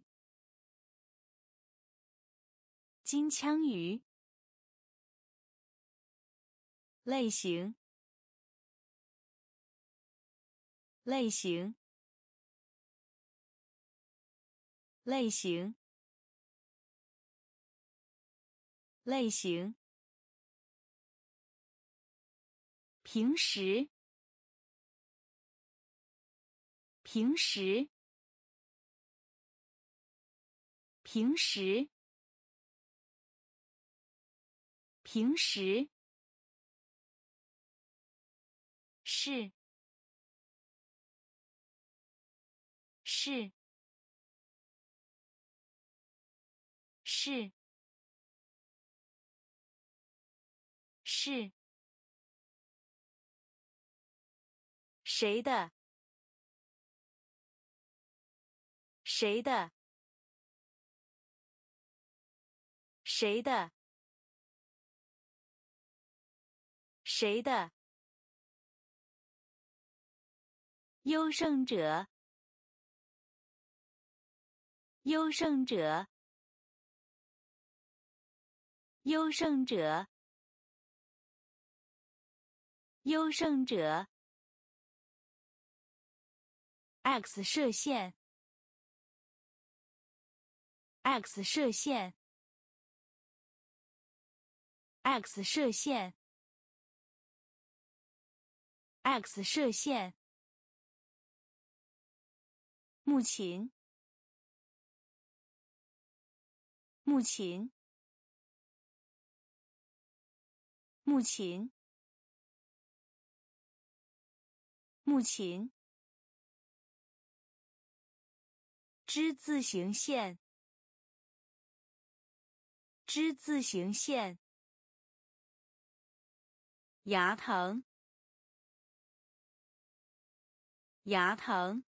金枪鱼类型类型类型类型平时平时平时平时是是是是谁的谁的谁的谁的优胜者优胜者优胜者优胜者 X 射线 X 射线 X 射线 X 射线木琴木琴木琴木琴之字形线之字形线牙疼牙疼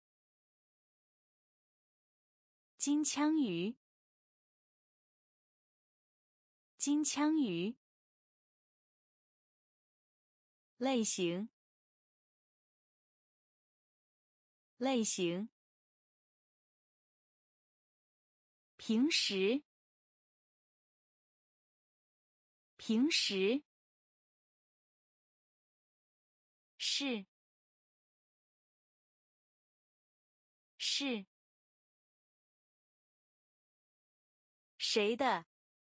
金枪鱼金枪鱼类型类型平时平时是是谁的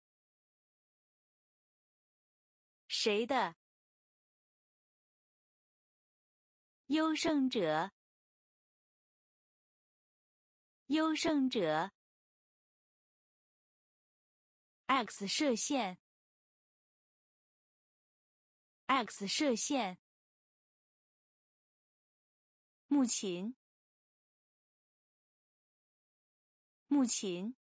谁的优胜者优胜者 X 射线 X 射线木琴木琴